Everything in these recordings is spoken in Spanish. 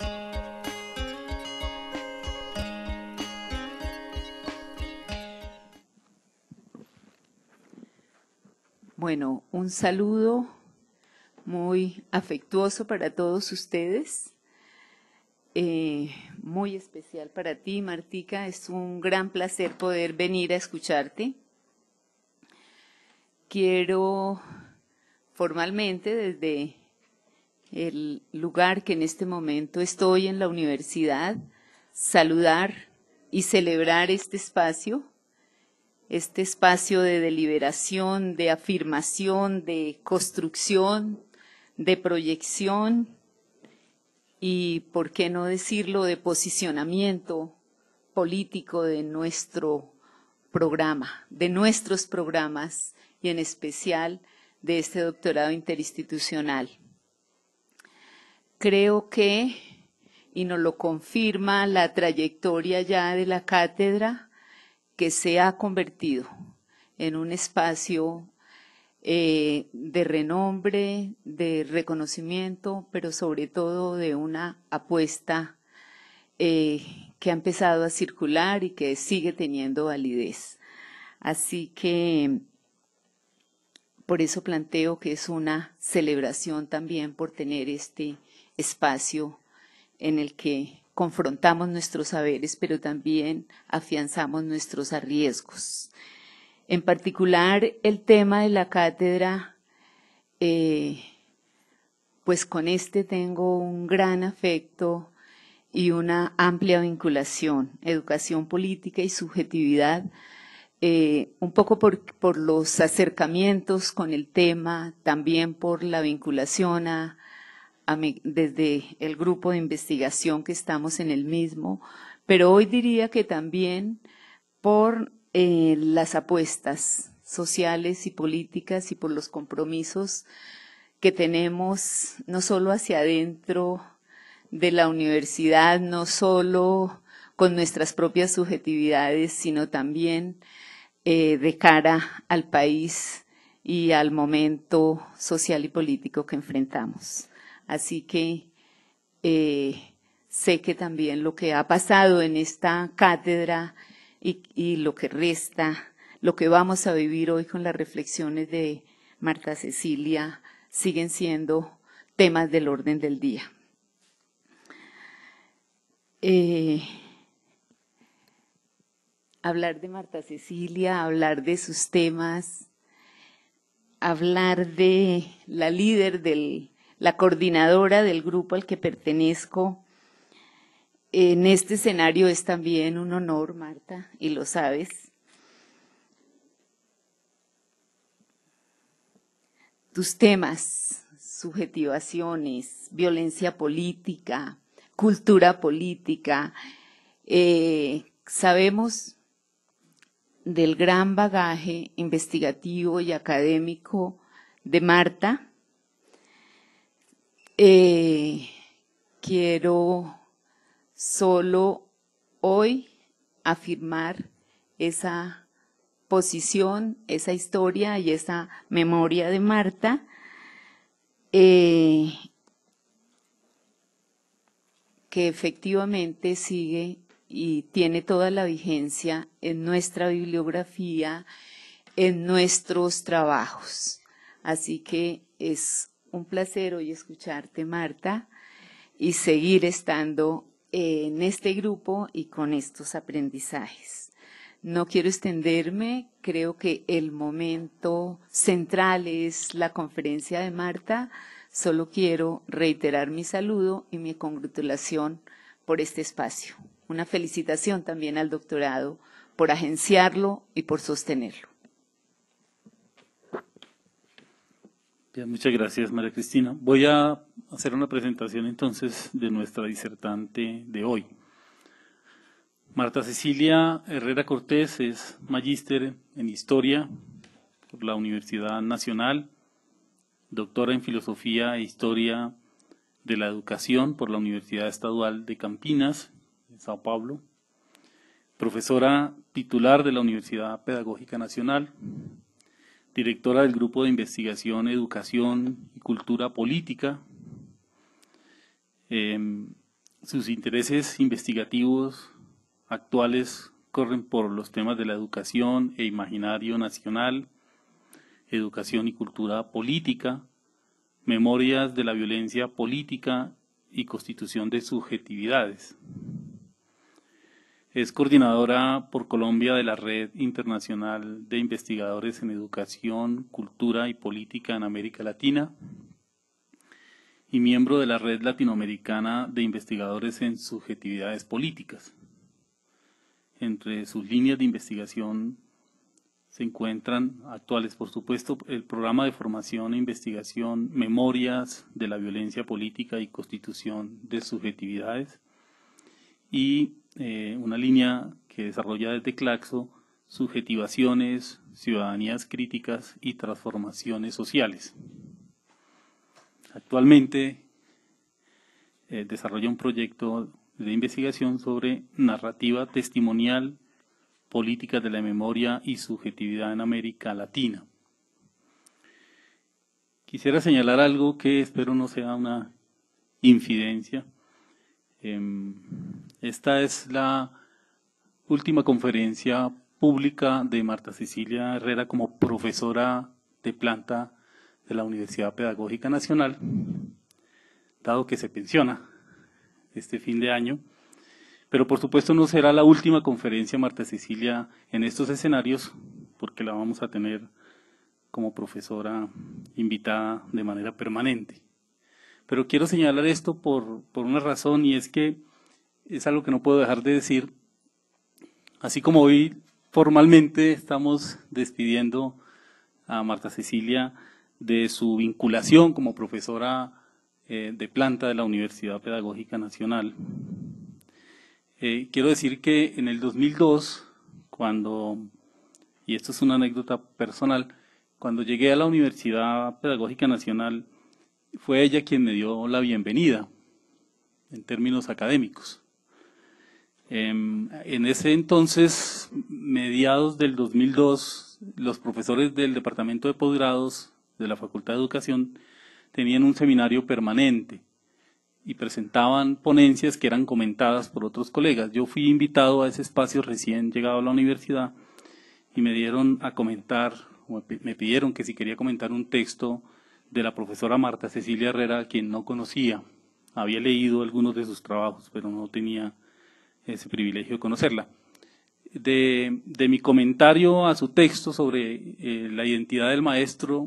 Bueno, un saludo muy afectuoso para todos ustedes, muy especial para ti, Martica. Es un gran placer poder venir a escucharte. Quiero formalmente, desde el lugar que en este momento estoy en la universidad, saludar y celebrar este espacio de deliberación, de afirmación, de construcción, de proyección y, por qué no decirlo, de posicionamiento político de nuestro programa, de nuestros programas y en especial de este doctorado interinstitucional. Creo que, y nos lo confirma la trayectoria ya de la cátedra, que se ha convertido en un espacio de renombre, de reconocimiento, pero sobre todo de una apuesta que ha empezado a circular y que sigue teniendo validez. Así que por eso planteo que es una celebración también por tener este espacio en el que confrontamos nuestros saberes, pero también afianzamos nuestros arriesgos. En particular, el tema de la cátedra, pues con este tengo un gran afecto y una amplia vinculación, educación política y subjetividad, un poco por los acercamientos con el tema, también por la vinculación desde el grupo de investigación que estamos en el mismo, pero hoy diría que también por las apuestas sociales y políticas y por los compromisos que tenemos no solo hacia adentro de la universidad, no solo con nuestras propias subjetividades, sino también de cara al país y al momento social y político que enfrentamos. Así que sé que también lo que ha pasado en esta cátedra y lo que resta, lo que vamos a vivir hoy con las reflexiones de Marta Cecilia, siguen siendo temas del orden del día. Hablar de Marta Cecilia, hablar de sus temas, hablar de la líder la coordinadora del grupo al que pertenezco, en este escenario es también un honor, Marta, y lo sabes. Tus temas, subjetivaciones, violencia política, cultura política, sabemos del gran bagaje investigativo y académico de Marta. Quiero solo hoy afirmar esa posición, esa historia y esa memoria de Marta, que efectivamente sigue y tiene toda la vigencia en nuestra bibliografía, en nuestros trabajos. Así que es un placer hoy escucharte, Marta, y seguir estando en este grupo y con estos aprendizajes. No quiero extenderme, creo que el momento central es la conferencia de Marta. Solo quiero reiterar mi saludo y mi congratulación por este espacio. Una felicitación también al doctorado por agenciarlo y por sostenerlo. Bien, muchas gracias, María Cristina. Voy a hacer una presentación entonces de nuestra disertante de hoy. Marta Cecilia Herrera Cortés es magíster en Historia por la Universidad Nacional, doctora en Filosofía e Historia de la Educación por la Universidad Estadual de Campinas, en Sao Paulo, profesora titular de la Universidad Pedagógica Nacional, directora del Grupo de Investigación, Educación y Cultura Política, sus intereses investigativos actuales corren por los temas de la educación e imaginario nacional, educación y cultura política, memorias de la violencia política y constitución de subjetividades. Es coordinadora por Colombia de la Red Internacional de Investigadores en Educación, Cultura y Política en América Latina y miembro de la Red Latinoamericana de Investigadores en Subjetividades Políticas. Entre sus líneas de investigación se encuentran actuales, por supuesto, el programa de formación e investigación Memorias de la Violencia Política y Constitución de Subjetividades y una línea que desarrolla desde Claxo Subjetivaciones, Ciudadanías Críticas y Transformaciones Sociales. Actualmente desarrolla un proyecto de investigación sobre narrativa testimonial, políticas de la memoria y subjetividad en América Latina. Quisiera señalar algo que espero no sea una infidencia. Esta es la última conferencia pública de Marta Cecilia Herrera como profesora de planta de la Universidad Pedagógica Nacional, dado que se pensiona este fin de año. Pero por supuesto no será la última conferencia Marta Cecilia en estos escenarios, porque la vamos a tener como profesora invitada de manera permanente. Pero quiero señalar esto por una razón, y es que es algo que no puedo dejar de decir. Así como hoy formalmente estamos despidiendo a Marta Cecilia de su vinculación como profesora de planta de la Universidad Pedagógica Nacional. Quiero decir que en el 2002, y esto es una anécdota personal, cuando llegué a la Universidad Pedagógica Nacional, fue ella quien me dio la bienvenida en términos académicos. En ese entonces, mediados del 2002, los profesores del Departamento de Posgrados de la Facultad de Educación tenían un seminario permanente y presentaban ponencias que eran comentadas por otros colegas. Yo fui invitado a ese espacio recién llegado a la universidad y me dieron a comentar, o me pidieron que si quería comentar un texto de la profesora Marta Cecilia Herrera, a quien no conocía. Había leído algunos de sus trabajos, pero no tenía ese privilegio de conocerla. De mi comentario a su texto sobre la identidad del maestro,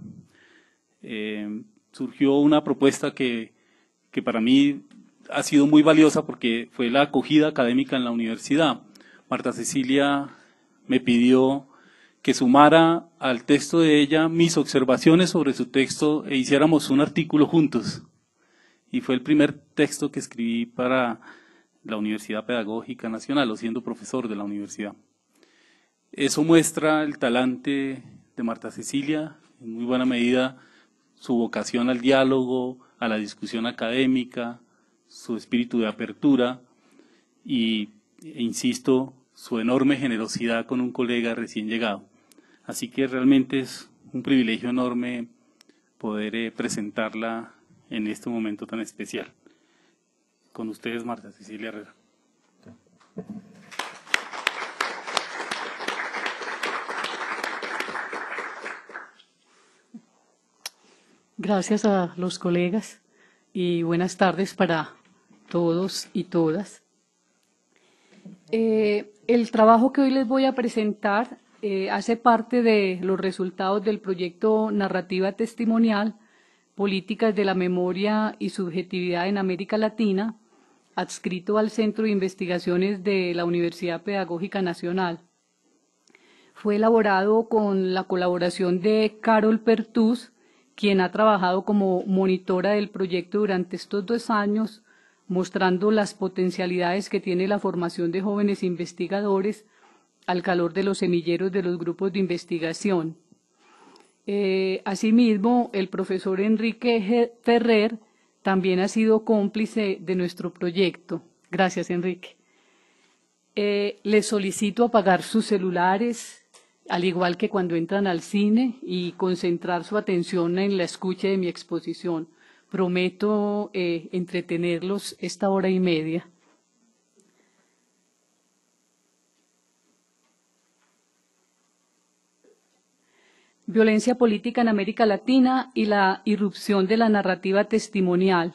surgió una propuesta que para mí ha sido muy valiosa porque fue la acogida académica en la universidad. Marta Cecilia me pidió que sumara al texto de ella mis observaciones sobre su texto e hiciéramos un artículo juntos. Y fue el primer texto que escribí para la Universidad Pedagógica Nacional, o siendo profesor de la universidad. Eso muestra el talante de Marta Cecilia, en muy buena medida su vocación al diálogo, a la discusión académica, su espíritu de apertura e insisto, su enorme generosidad con un colega recién llegado. Así que realmente es un privilegio enorme poder presentarla en este momento tan especial. Con ustedes, Marta Cecilia Herrera. Gracias a los colegas y buenas tardes para todos y todas. El trabajo que hoy les voy a presentar hace parte de los resultados del proyecto Narrativa Testimonial, Políticas de la Memoria y Subjetividad en América Latina, adscrito al Centro de Investigaciones de la Universidad Pedagógica Nacional. Fue elaborado con la colaboración de Carol Pertús, quien ha trabajado como monitora del proyecto durante estos 2 años, mostrando las potencialidades que tiene la formación de jóvenes investigadores al calor de los semilleros de los grupos de investigación. Asimismo, el profesor Enrique Ferrer también ha sido cómplice de nuestro proyecto. Gracias, Enrique. Les solicito apagar sus celulares, al igual que cuando entran al cine, y concentrar su atención en la escucha de mi exposición, prometo entretenerlos esta hora y media. Violencia política en América Latina y la irrupción de la narrativa testimonial,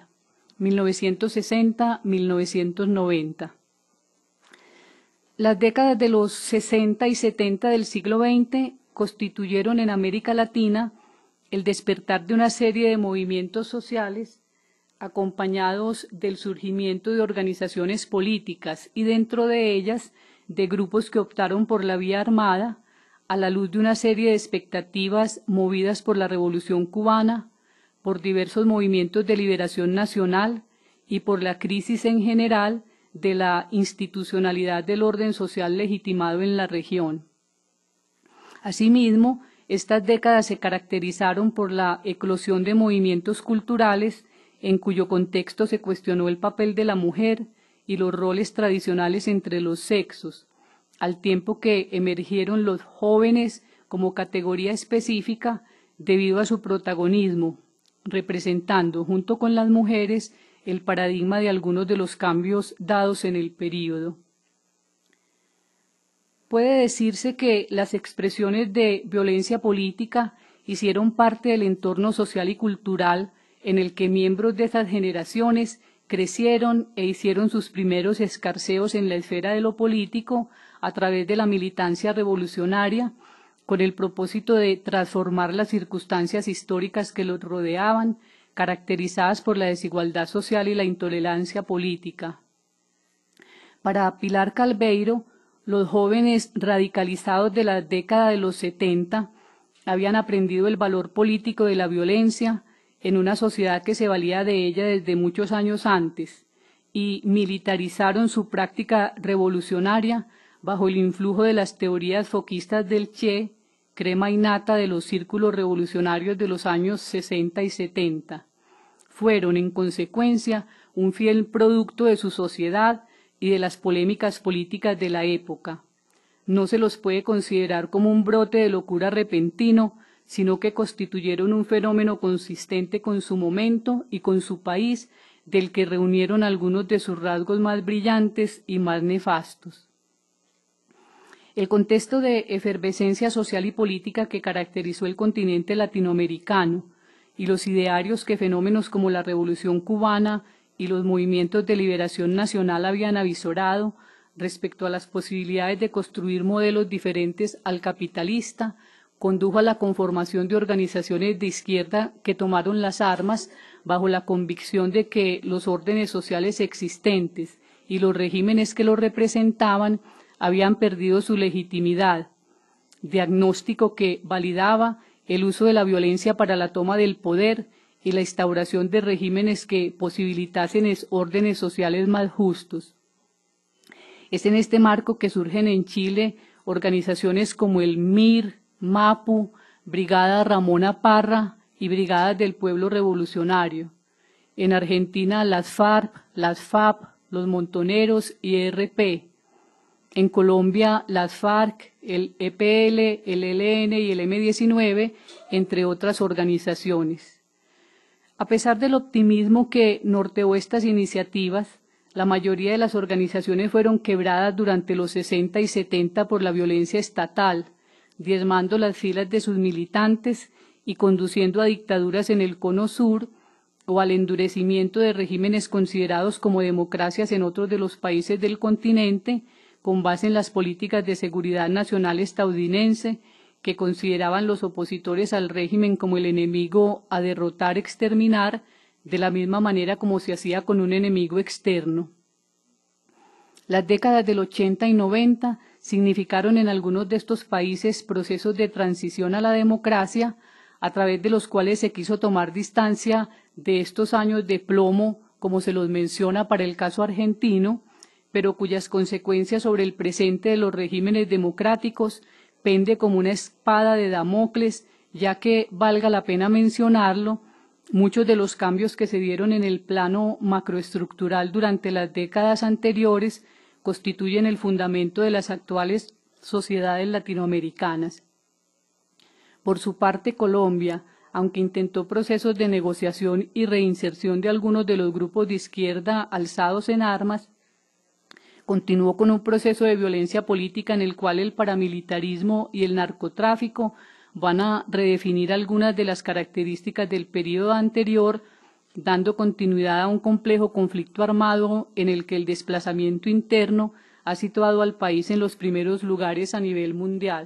1960-1990. Las décadas de los 60 y 70 del siglo XX constituyeron en América Latina el despertar de una serie de movimientos sociales acompañados del surgimiento de organizaciones políticas y dentro de ellas de grupos que optaron por la vía armada a la luz de una serie de expectativas movidas por la Revolución cubana, por diversos movimientos de liberación nacional y por la crisis en general de la institucionalidad del orden social legitimado en la región. Asimismo, estas décadas se caracterizaron por la eclosión de movimientos culturales en cuyo contexto se cuestionó el papel de la mujer y los roles tradicionales entre los sexos, al tiempo que emergieron los jóvenes como categoría específica debido a su protagonismo, representando junto con las mujeres el paradigma de algunos de los cambios dados en el período. Puede decirse que las expresiones de violencia política hicieron parte del entorno social y cultural en el que miembros de esas generaciones crecieron e hicieron sus primeros escarceos en la esfera de lo político a través de la militancia revolucionaria, con el propósito de transformar las circunstancias históricas que los rodeaban, caracterizadas por la desigualdad social y la intolerancia política. Para Pilar Calveiro, los jóvenes radicalizados de la década de los 70 habían aprendido el valor político de la violencia en una sociedad que se valía de ella desde muchos años antes y militarizaron su práctica revolucionaria bajo el influjo de las teorías foquistas del Che, crema innata de los círculos revolucionarios de los años 60 y 70. Fueron, en consecuencia, un fiel producto de su sociedad y de las polémicas políticas de la época. No se los puede considerar como un brote de locura repentino, sino que constituyeron un fenómeno consistente con su momento y con su país, del que reunieron algunos de sus rasgos más brillantes y más nefastos. El contexto de efervescencia social y política que caracterizó el continente latinoamericano y los idearios que fenómenos como la Revolución cubana y los movimientos de liberación nacional habían avisorado respecto a las posibilidades de construir modelos diferentes al capitalista, condujo a la conformación de organizaciones de izquierda que tomaron las armas bajo la convicción de que los órdenes sociales existentes y los regímenes que los representaban habían perdido su legitimidad, diagnóstico que validaba el uso de la violencia para la toma del poder y la instauración de regímenes que posibilitasen órdenes sociales más justos. Es en este marco que surgen en Chile organizaciones como el MIR, MAPU, Brigada Ramona Parra y Brigadas del Pueblo Revolucionario. En Argentina las FARC, las FAP, los Montoneros y ERP. En Colombia las FARC, el EPL, el ELN y el M-19, entre otras organizaciones. A pesar del optimismo que norteó estas iniciativas, la mayoría de las organizaciones fueron quebradas durante los 60 y 70 por la violencia estatal, diezmando las filas de sus militantes y conduciendo a dictaduras en el Cono Sur o al endurecimiento de regímenes considerados como democracias en otros de los países del continente, con base en las políticas de seguridad nacional estadounidense, que consideraban los opositores al régimen como el enemigo a derrotar, exterminar, de la misma manera como se hacía con un enemigo externo. Las décadas del 80 y 90 significaron en algunos de estos países procesos de transición a la democracia, a través de los cuales se quiso tomar distancia de estos años de plomo, como se los menciona para el caso argentino, pero cuyas consecuencias sobre el presente de los regímenes democráticos pende como una espada de Damocles, ya que, valga la pena mencionarlo, muchos de los cambios que se dieron en el plano macroestructural durante las décadas anteriores constituyen el fundamento de las actuales sociedades latinoamericanas. Por su parte, Colombia, aunque intentó procesos de negociación y reinserción de algunos de los grupos de izquierda alzados en armas, continuó con un proceso de violencia política en el cual el paramilitarismo y el narcotráfico van a redefinir algunas de las características del periodo anterior, dando continuidad a un complejo conflicto armado en el que el desplazamiento interno ha situado al país en los primeros lugares a nivel mundial.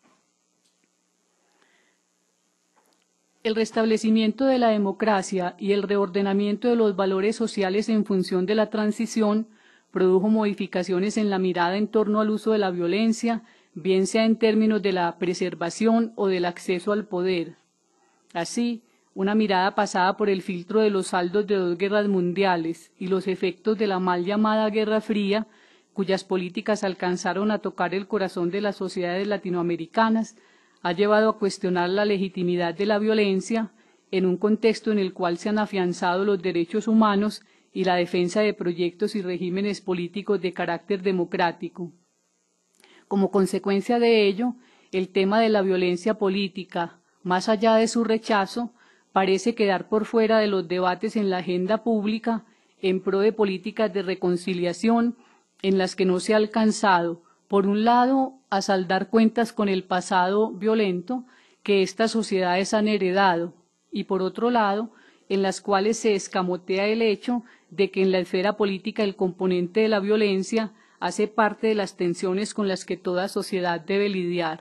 El restablecimiento de la democracia y el reordenamiento de los valores sociales en función de la transición produjo modificaciones en la mirada en torno al uso de la violencia, bien sea en términos de la preservación o del acceso al poder. Así, una mirada pasada por el filtro de los saldos de 2 guerras mundiales y los efectos de la mal llamada Guerra Fría, cuyas políticas alcanzaron a tocar el corazón de las sociedades latinoamericanas, ha llevado a cuestionar la legitimidad de la violencia en un contexto en el cual se han afianzado los derechos humanos y la defensa de proyectos y regímenes políticos de carácter democrático. Como consecuencia de ello, el tema de la violencia política, más allá de su rechazo, parece quedar por fuera de los debates en la agenda pública en pro de políticas de reconciliación en las que no se ha alcanzado, por un lado, a saldar cuentas con el pasado violento que estas sociedades han heredado, y por otro lado, en las cuales se escamotea el hecho de que en la esfera política el componente de la violencia hace parte de las tensiones con las que toda sociedad debe lidiar.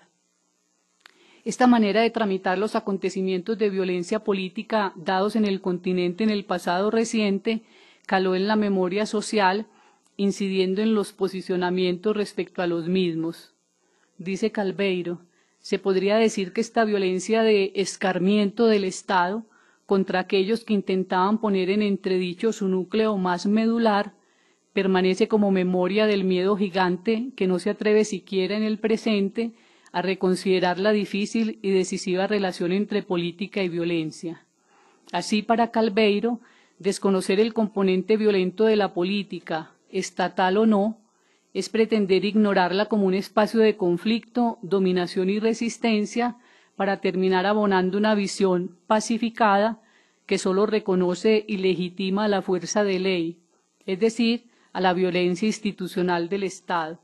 Esta manera de tramitar los acontecimientos de violencia política dados en el continente en el pasado reciente caló en la memoria social, incidiendo en los posicionamientos respecto a los mismos. Dice Calveiro, se podría decir que esta violencia de escarmiento del Estado contra aquellos que intentaban poner en entredicho su núcleo más medular, permanece como memoria del miedo gigante que no se atreve siquiera en el presente a reconsiderar la difícil y decisiva relación entre política y violencia. Así, para Calveiro, desconocer el componente violento de la política, estatal o no, es pretender ignorarla como un espacio de conflicto, dominación y resistencia para terminar abonando una visión pacificada que solo reconoce y legitima la fuerza de ley, es decir, a la violencia institucional del Estado.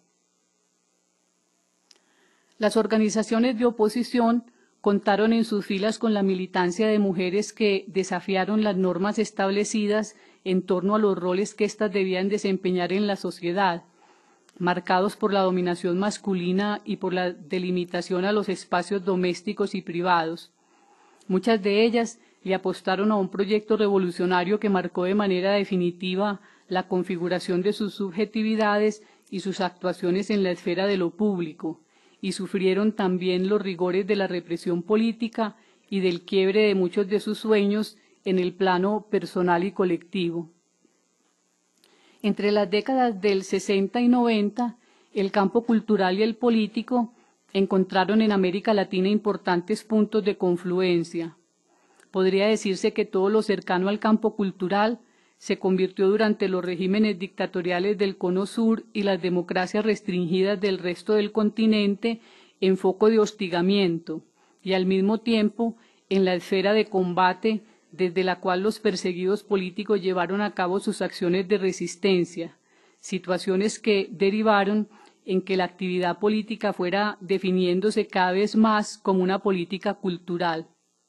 Las organizaciones de oposición contaron en sus filas con la militancia de mujeres que desafiaron las normas establecidas en torno a los roles que éstas debían desempeñar en la sociedad, marcados por la dominación masculina y por la delimitación a los espacios domésticos y privados. Muchas de ellas le apostaron a un proyecto revolucionario que marcó de manera definitiva la configuración de sus subjetividades y sus actuaciones en la esfera de lo público, y sufrieron también los rigores de la represión política y del quiebre de muchos de sus sueños en el plano personal y colectivo. Entre las décadas del 60 y 90, el campo cultural y el político encontraron en América Latina importantes puntos de confluencia. Podría decirse que todo lo cercano al campo cultural se convirtió durante los regímenes dictatoriales del Cono Sur y las democracias restringidas del resto del continente en foco de hostigamiento y al mismo tiempo en la esfera de combate desde la cual los perseguidos políticos llevaron a cabo sus acciones de resistencia, situaciones que derivaron en que la actividad política fuera definiéndose cada vez más como una política cultural.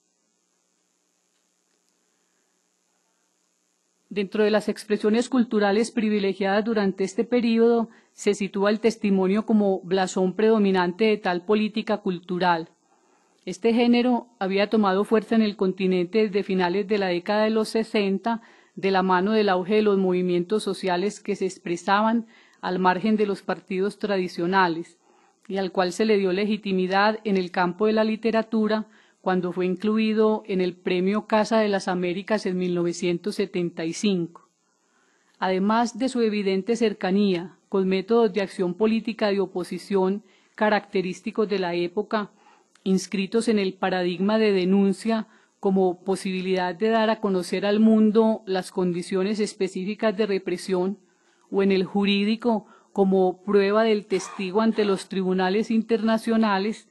Dentro de las expresiones culturales privilegiadas durante este período se sitúa el testimonio como blasón predominante de tal política cultural. Este género había tomado fuerza en el continente desde finales de la década de los 60, de la mano del auge de los movimientos sociales que se expresaban al margen de los partidos tradicionales, y al cual se le dio legitimidad en el campo de la literatura cuando fue incluido en el Premio Casa de las Américas en 1975. Además de su evidente cercanía con métodos de acción política de oposición característicos de la época, inscritos en el paradigma de denuncia como posibilidad de dar a conocer al mundo las condiciones específicas de represión, o en el jurídico como prueba del testigo ante los tribunales internacionales,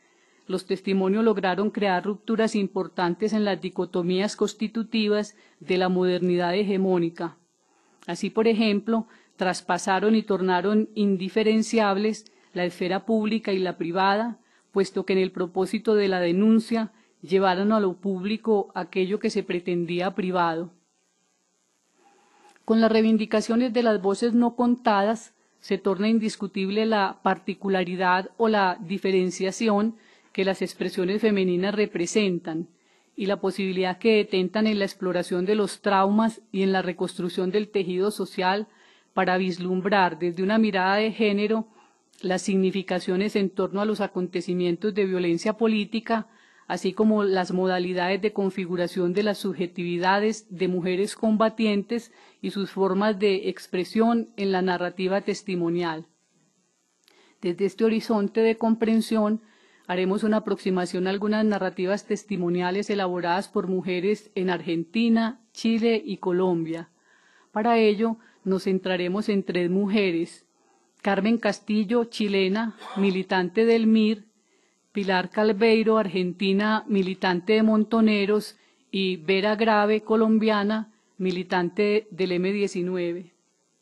los testimonios lograron crear rupturas importantes en las dicotomías constitutivas de la modernidad hegemónica. Así, por ejemplo, traspasaron y tornaron indiferenciables la esfera pública y la privada, puesto que en el propósito de la denuncia llevaron a lo público aquello que se pretendía privado. Con las reivindicaciones de las voces no contadas, se torna indiscutible la particularidad o la diferenciación que las expresiones femeninas representan y la posibilidad que detentan en la exploración de los traumas y en la reconstrucción del tejido social para vislumbrar desde una mirada de género las significaciones en torno a los acontecimientos de violencia política, así como las modalidades de configuración de las subjetividades de mujeres combatientes y sus formas de expresión en la narrativa testimonial. Desde este horizonte de comprensión, haremos una aproximación a algunas narrativas testimoniales elaboradas por mujeres en Argentina, Chile y Colombia. Para ello, nos centraremos en 3 mujeres: Carmen Castillo, chilena, militante del MIR, Pilar Calveiro, argentina, militante de Montoneros, y Vera Grave, colombiana, militante del M19.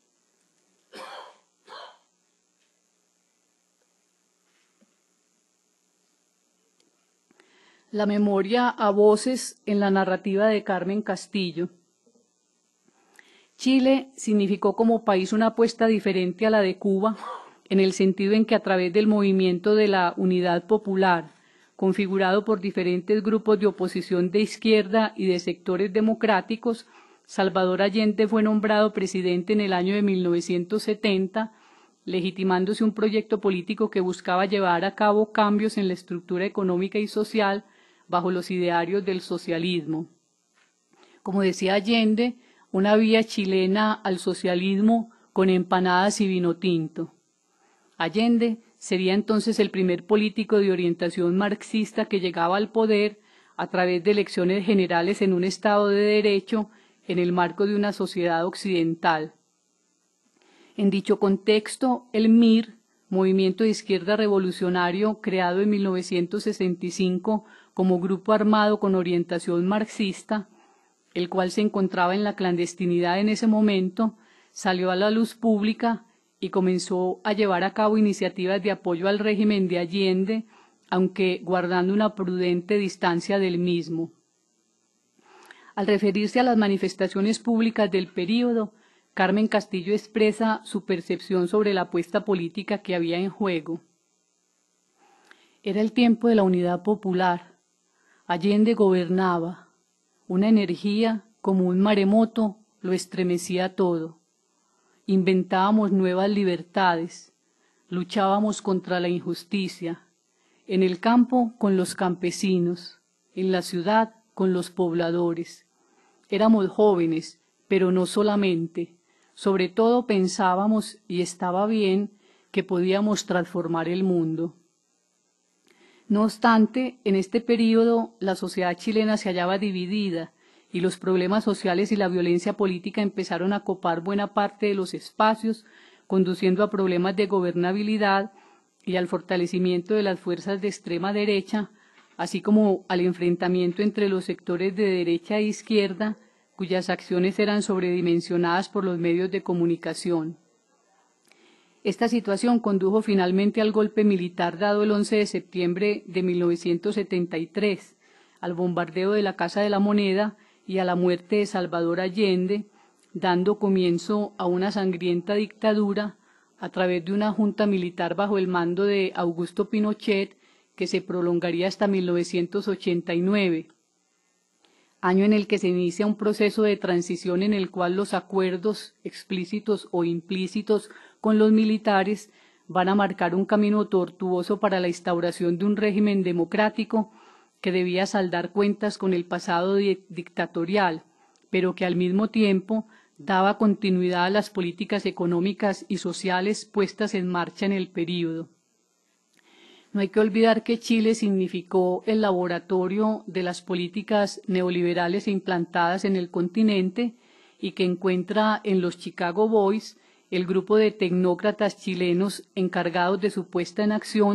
La memoria a voces en la narrativa de Carmen Castillo. Chile significó como país una apuesta diferente a la de Cuba, en el sentido en que a través del movimiento de la Unidad Popular, configurado por diferentes grupos de oposición de izquierda y de sectores democráticos, Salvador Allende fue nombrado presidente en el año de 1970, legitimándose un proyecto político que buscaba llevar a cabo cambios en la estructura económica y social bajo los idearios del socialismo. Como decía Allende, una vía chilena al socialismo con empanadas y vino tinto. Allende sería entonces el primer político de orientación marxista que llegaba al poder a través de elecciones generales en un Estado de Derecho en el marco de una sociedad occidental. En dicho contexto, el MIR, Movimiento de Izquierda Revolucionario, creado en 1965 como grupo armado con orientación marxista, el cual se encontraba en la clandestinidad en ese momento, salió a la luz pública y comenzó a llevar a cabo iniciativas de apoyo al régimen de Allende, aunque guardando una prudente distancia del mismo. Al referirse a las manifestaciones públicas del período, Carmen Castillo expresa su percepción sobre la apuesta política que había en juego. Era el tiempo de la unidad popular. Allende gobernaba. Una energía, como un maremoto, lo estremecía todo. Inventábamos nuevas libertades. Luchábamos contra la injusticia. En el campo, con los campesinos. En la ciudad, con los pobladores. Éramos jóvenes, pero no solamente. Sobre todo pensábamos, y estaba bien, que podíamos transformar el mundo. No obstante, en este período la sociedad chilena se hallaba dividida y los problemas sociales y la violencia política empezaron a copar buena parte de los espacios, conduciendo a problemas de gobernabilidad y al fortalecimiento de las fuerzas de extrema derecha, así como al enfrentamiento entre los sectores de derecha e izquierda, cuyas acciones eran sobredimensionadas por los medios de comunicación. Esta situación condujo finalmente al golpe militar dado el 11 de septiembre de 1973, al bombardeo de la Casa de la Moneda y a la muerte de Salvador Allende, dando comienzo a una sangrienta dictadura a través de una junta militar bajo el mando de Augusto Pinochet que se prolongaría hasta 1989, año en el que se inicia un proceso de transición en el cual los acuerdos explícitos o implícitos con los militares van a marcar un camino tortuoso para la instauración de un régimen democrático que debía saldar cuentas con el pasado dictatorial, pero que al mismo tiempo daba continuidad a las políticas económicas y sociales puestas en marcha en el período. No hay que olvidar que Chile significó el laboratorio de las políticas neoliberales implantadas en el continente y que encuentra en los Chicago Boys, el grupo de tecnócratas chilenos encargados de su puesta en acción,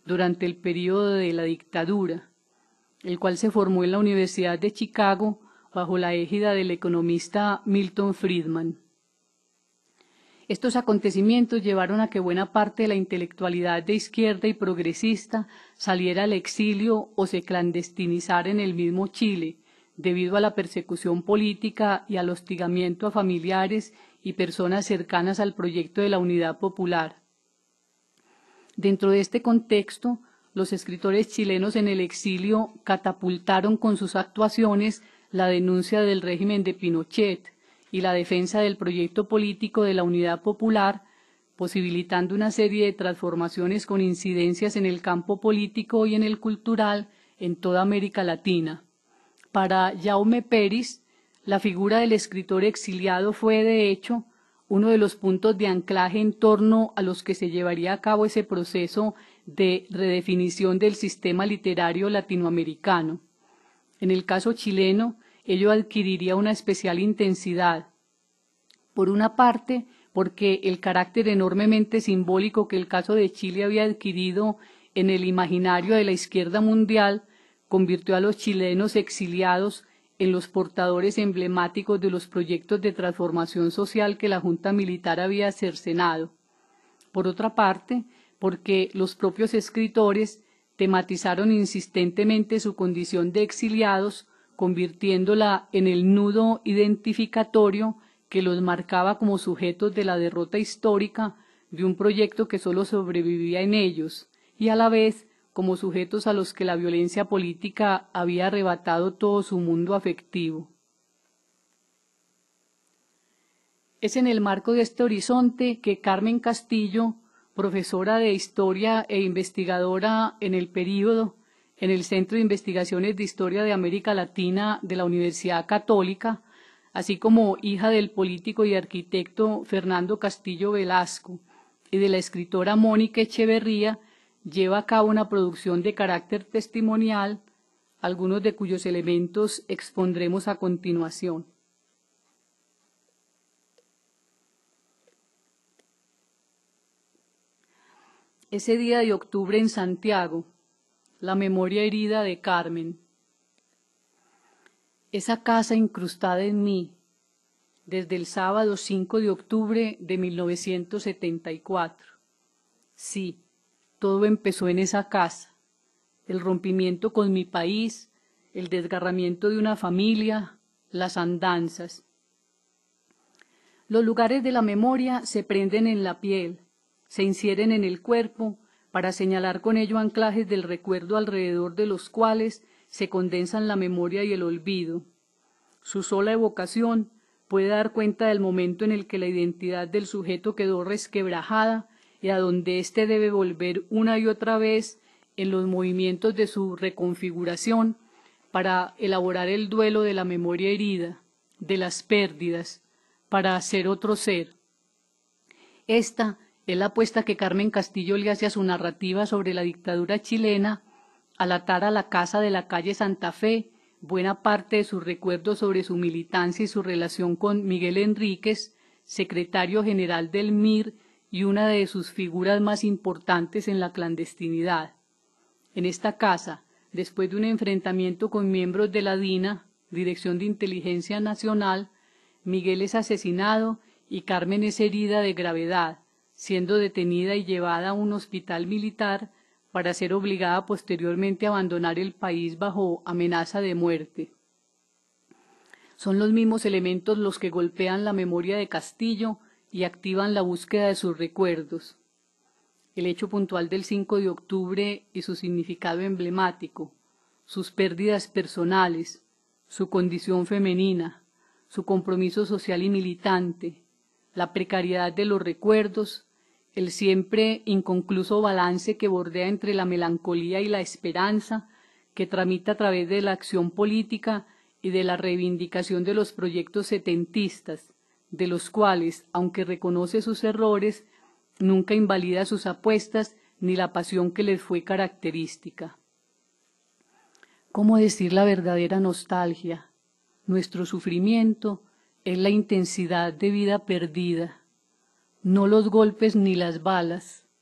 durante el período de la dictadura, el cual se formó en la Universidad de Chicago bajo la égida del economista Milton Friedman. Estos acontecimientos llevaron a que buena parte de la intelectualidad de izquierda y progresista saliera al exilio o se clandestinizara en el mismo Chile, debido a la persecución política y al hostigamiento a familiares y personas cercanas al proyecto de la Unidad Popular. Dentro de este contexto, los escritores chilenos en el exilio catapultaron con sus actuaciones la denuncia del régimen de Pinochet y la defensa del proyecto político de la Unidad Popular, posibilitando una serie de transformaciones con incidencias en el campo político y en el cultural en toda América Latina. Para Jaume Peris, la figura del escritor exiliado fue, de hecho, uno de los puntos de anclaje en torno a los que se llevaría a cabo ese proceso de redefinición del sistema literario latinoamericano. En el caso chileno, ello adquiriría una especial intensidad. Por una parte, porque el carácter enormemente simbólico que el caso de Chile había adquirido en el imaginario de la izquierda mundial convirtió a los chilenos exiliados en los portadores emblemáticos de los proyectos de transformación social que la Junta Militar había cercenado. Por otra parte, porque los propios escritores tematizaron insistentemente su condición de exiliados, convirtiéndola en el nudo identificatorio que los marcaba como sujetos de la derrota histórica de un proyecto que sólo sobrevivía en ellos, y a la vez como sujetos a los que la violencia política había arrebatado todo su mundo afectivo. Es en el marco de este horizonte que Carmen Castillo, profesora de Historia e investigadora en el período en el Centro de Investigaciones de Historia de América Latina de la Universidad Católica, así como hija del político y arquitecto Fernando Castillo Velasco y de la escritora Mónica Echeverría, lleva a cabo una producción de carácter testimonial, algunos de cuyos elementos expondremos a continuación. Ese día de octubre en Santiago, la memoria herida de Carmen. Esa casa incrustada en mí, desde el sábado 5 de octubre de 1974. Sí, todo empezó en esa casa, el rompimiento con mi país, el desgarramiento de una familia, las andanzas. Los lugares de la memoria se prenden en la piel, se infieren en el cuerpo, para señalar con ello anclajes del recuerdo alrededor de los cuales se condensan la memoria y el olvido. Su sola evocación puede dar cuenta del momento en el que la identidad del sujeto quedó resquebrajada y a donde éste debe volver una y otra vez en los movimientos de su reconfiguración para elaborar el duelo de la memoria herida, de las pérdidas, para ser otro ser. Esta es la apuesta que Carmen Castillo le hace a su narrativa sobre la dictadura chilena al atar a la casa de la calle Santa Fe buena parte de sus recuerdos sobre su militancia y su relación con Miguel Enríquez, secretario general del MIR y una de sus figuras más importantes en la clandestinidad. En esta casa, después de un enfrentamiento con miembros de la DINA, Dirección de Inteligencia Nacional, Miguel es asesinado y Carmen es herida de gravedad, siendo detenida y llevada a un hospital militar para ser obligada posteriormente a abandonar el país bajo amenaza de muerte. Son los mismos elementos los que golpean la memoria de Castillo y activan la búsqueda de sus recuerdos. El hecho puntual del 5 de octubre y su significado emblemático, sus pérdidas personales, su condición femenina, su compromiso social y militante, la precariedad de los recuerdos, el siempre inconcluso balance que bordea entre la melancolía y la esperanza, que tramita a través de la acción política y de la reivindicación de los proyectos setentistas, de los cuales, aunque reconoce sus errores, nunca invalida sus apuestas ni la pasión que les fue característica. ¿Cómo decir la verdadera nostalgia? Nuestro sufrimiento es la intensidad de vida perdida, no los golpes ni las balas,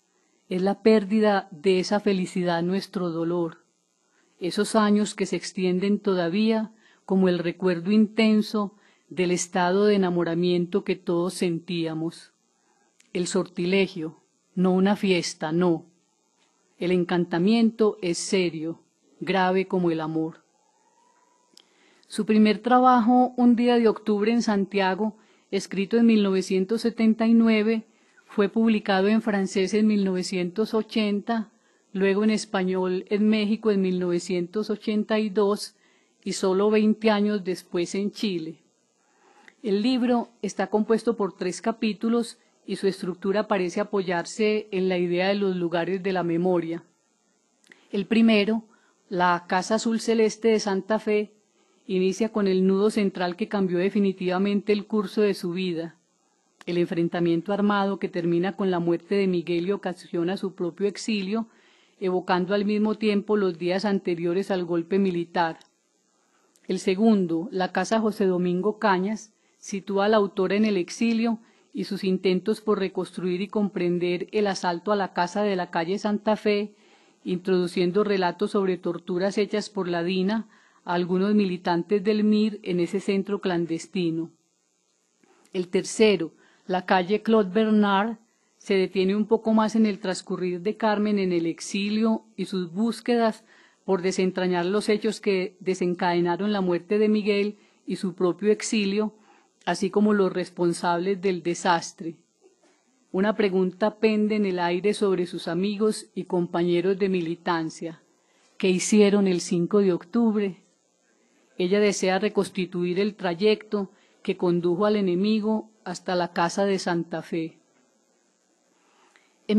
es la pérdida de esa felicidad nuestro dolor, esos años que se extienden todavía como el recuerdo intenso del estado de enamoramiento que todos sentíamos. El sortilegio, no una fiesta, no. El encantamiento es serio, grave como el amor. Su primer trabajo, Un día de octubre en Santiago, escrito en 1979, fue publicado en francés en 1980, luego en español en México en 1982 y solo 20 años después en Chile. El libro está compuesto por 3 capítulos y su estructura parece apoyarse en la idea de los lugares de la memoria. El primero, la Casa Azul Celeste de Santa Fe, inicia con el nudo central que cambió definitivamente el curso de su vida, el enfrentamiento armado que termina con la muerte de Miguel y ocasiona su propio exilio, evocando al mismo tiempo los días anteriores al golpe militar. El segundo, la Casa José Domingo Cañas, sitúa a la autora en el exilio y sus intentos por reconstruir y comprender el asalto a la casa de la calle Santa Fe, introduciendo relatos sobre torturas hechas por la DINA a algunos militantes del MIR en ese centro clandestino. El tercero, la calle Claude Bernard, se detiene un poco más en el transcurrir de Carmen en el exilio y sus búsquedas por desentrañar los hechos que desencadenaron la muerte de Miguel y su propio exilio, así como los responsables del desastre. Una pregunta pende en el aire sobre sus amigos y compañeros de militancia. ¿Qué hicieron el 5 de octubre? Ella desea reconstituir el trayecto que condujo al enemigo hasta la casa de Santa Fe. En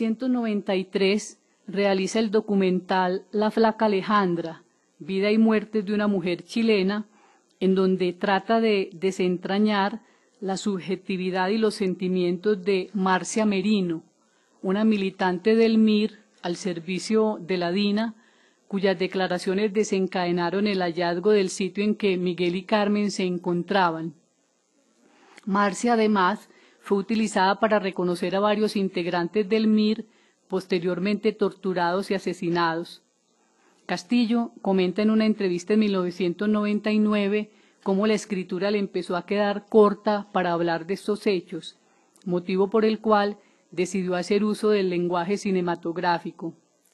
1993 realiza el documental La Flaca Alejandra, vida y muerte de una mujer chilena, en donde trata de desentrañar la subjetividad y los sentimientos de Marcia Merino, una militante del MIR al servicio de la DINA, cuyas declaraciones desencadenaron el hallazgo del sitio en que Miguel y Carmen se encontraban. Marcia, además, fue utilizada para reconocer a varios integrantes del MIR, posteriormente torturados y asesinados. Castillo comenta en una entrevista en 1999 cómo la escritura le empezó a quedar corta para hablar de estos hechos, motivo por el cual decidió hacer uso del lenguaje cinematográfico.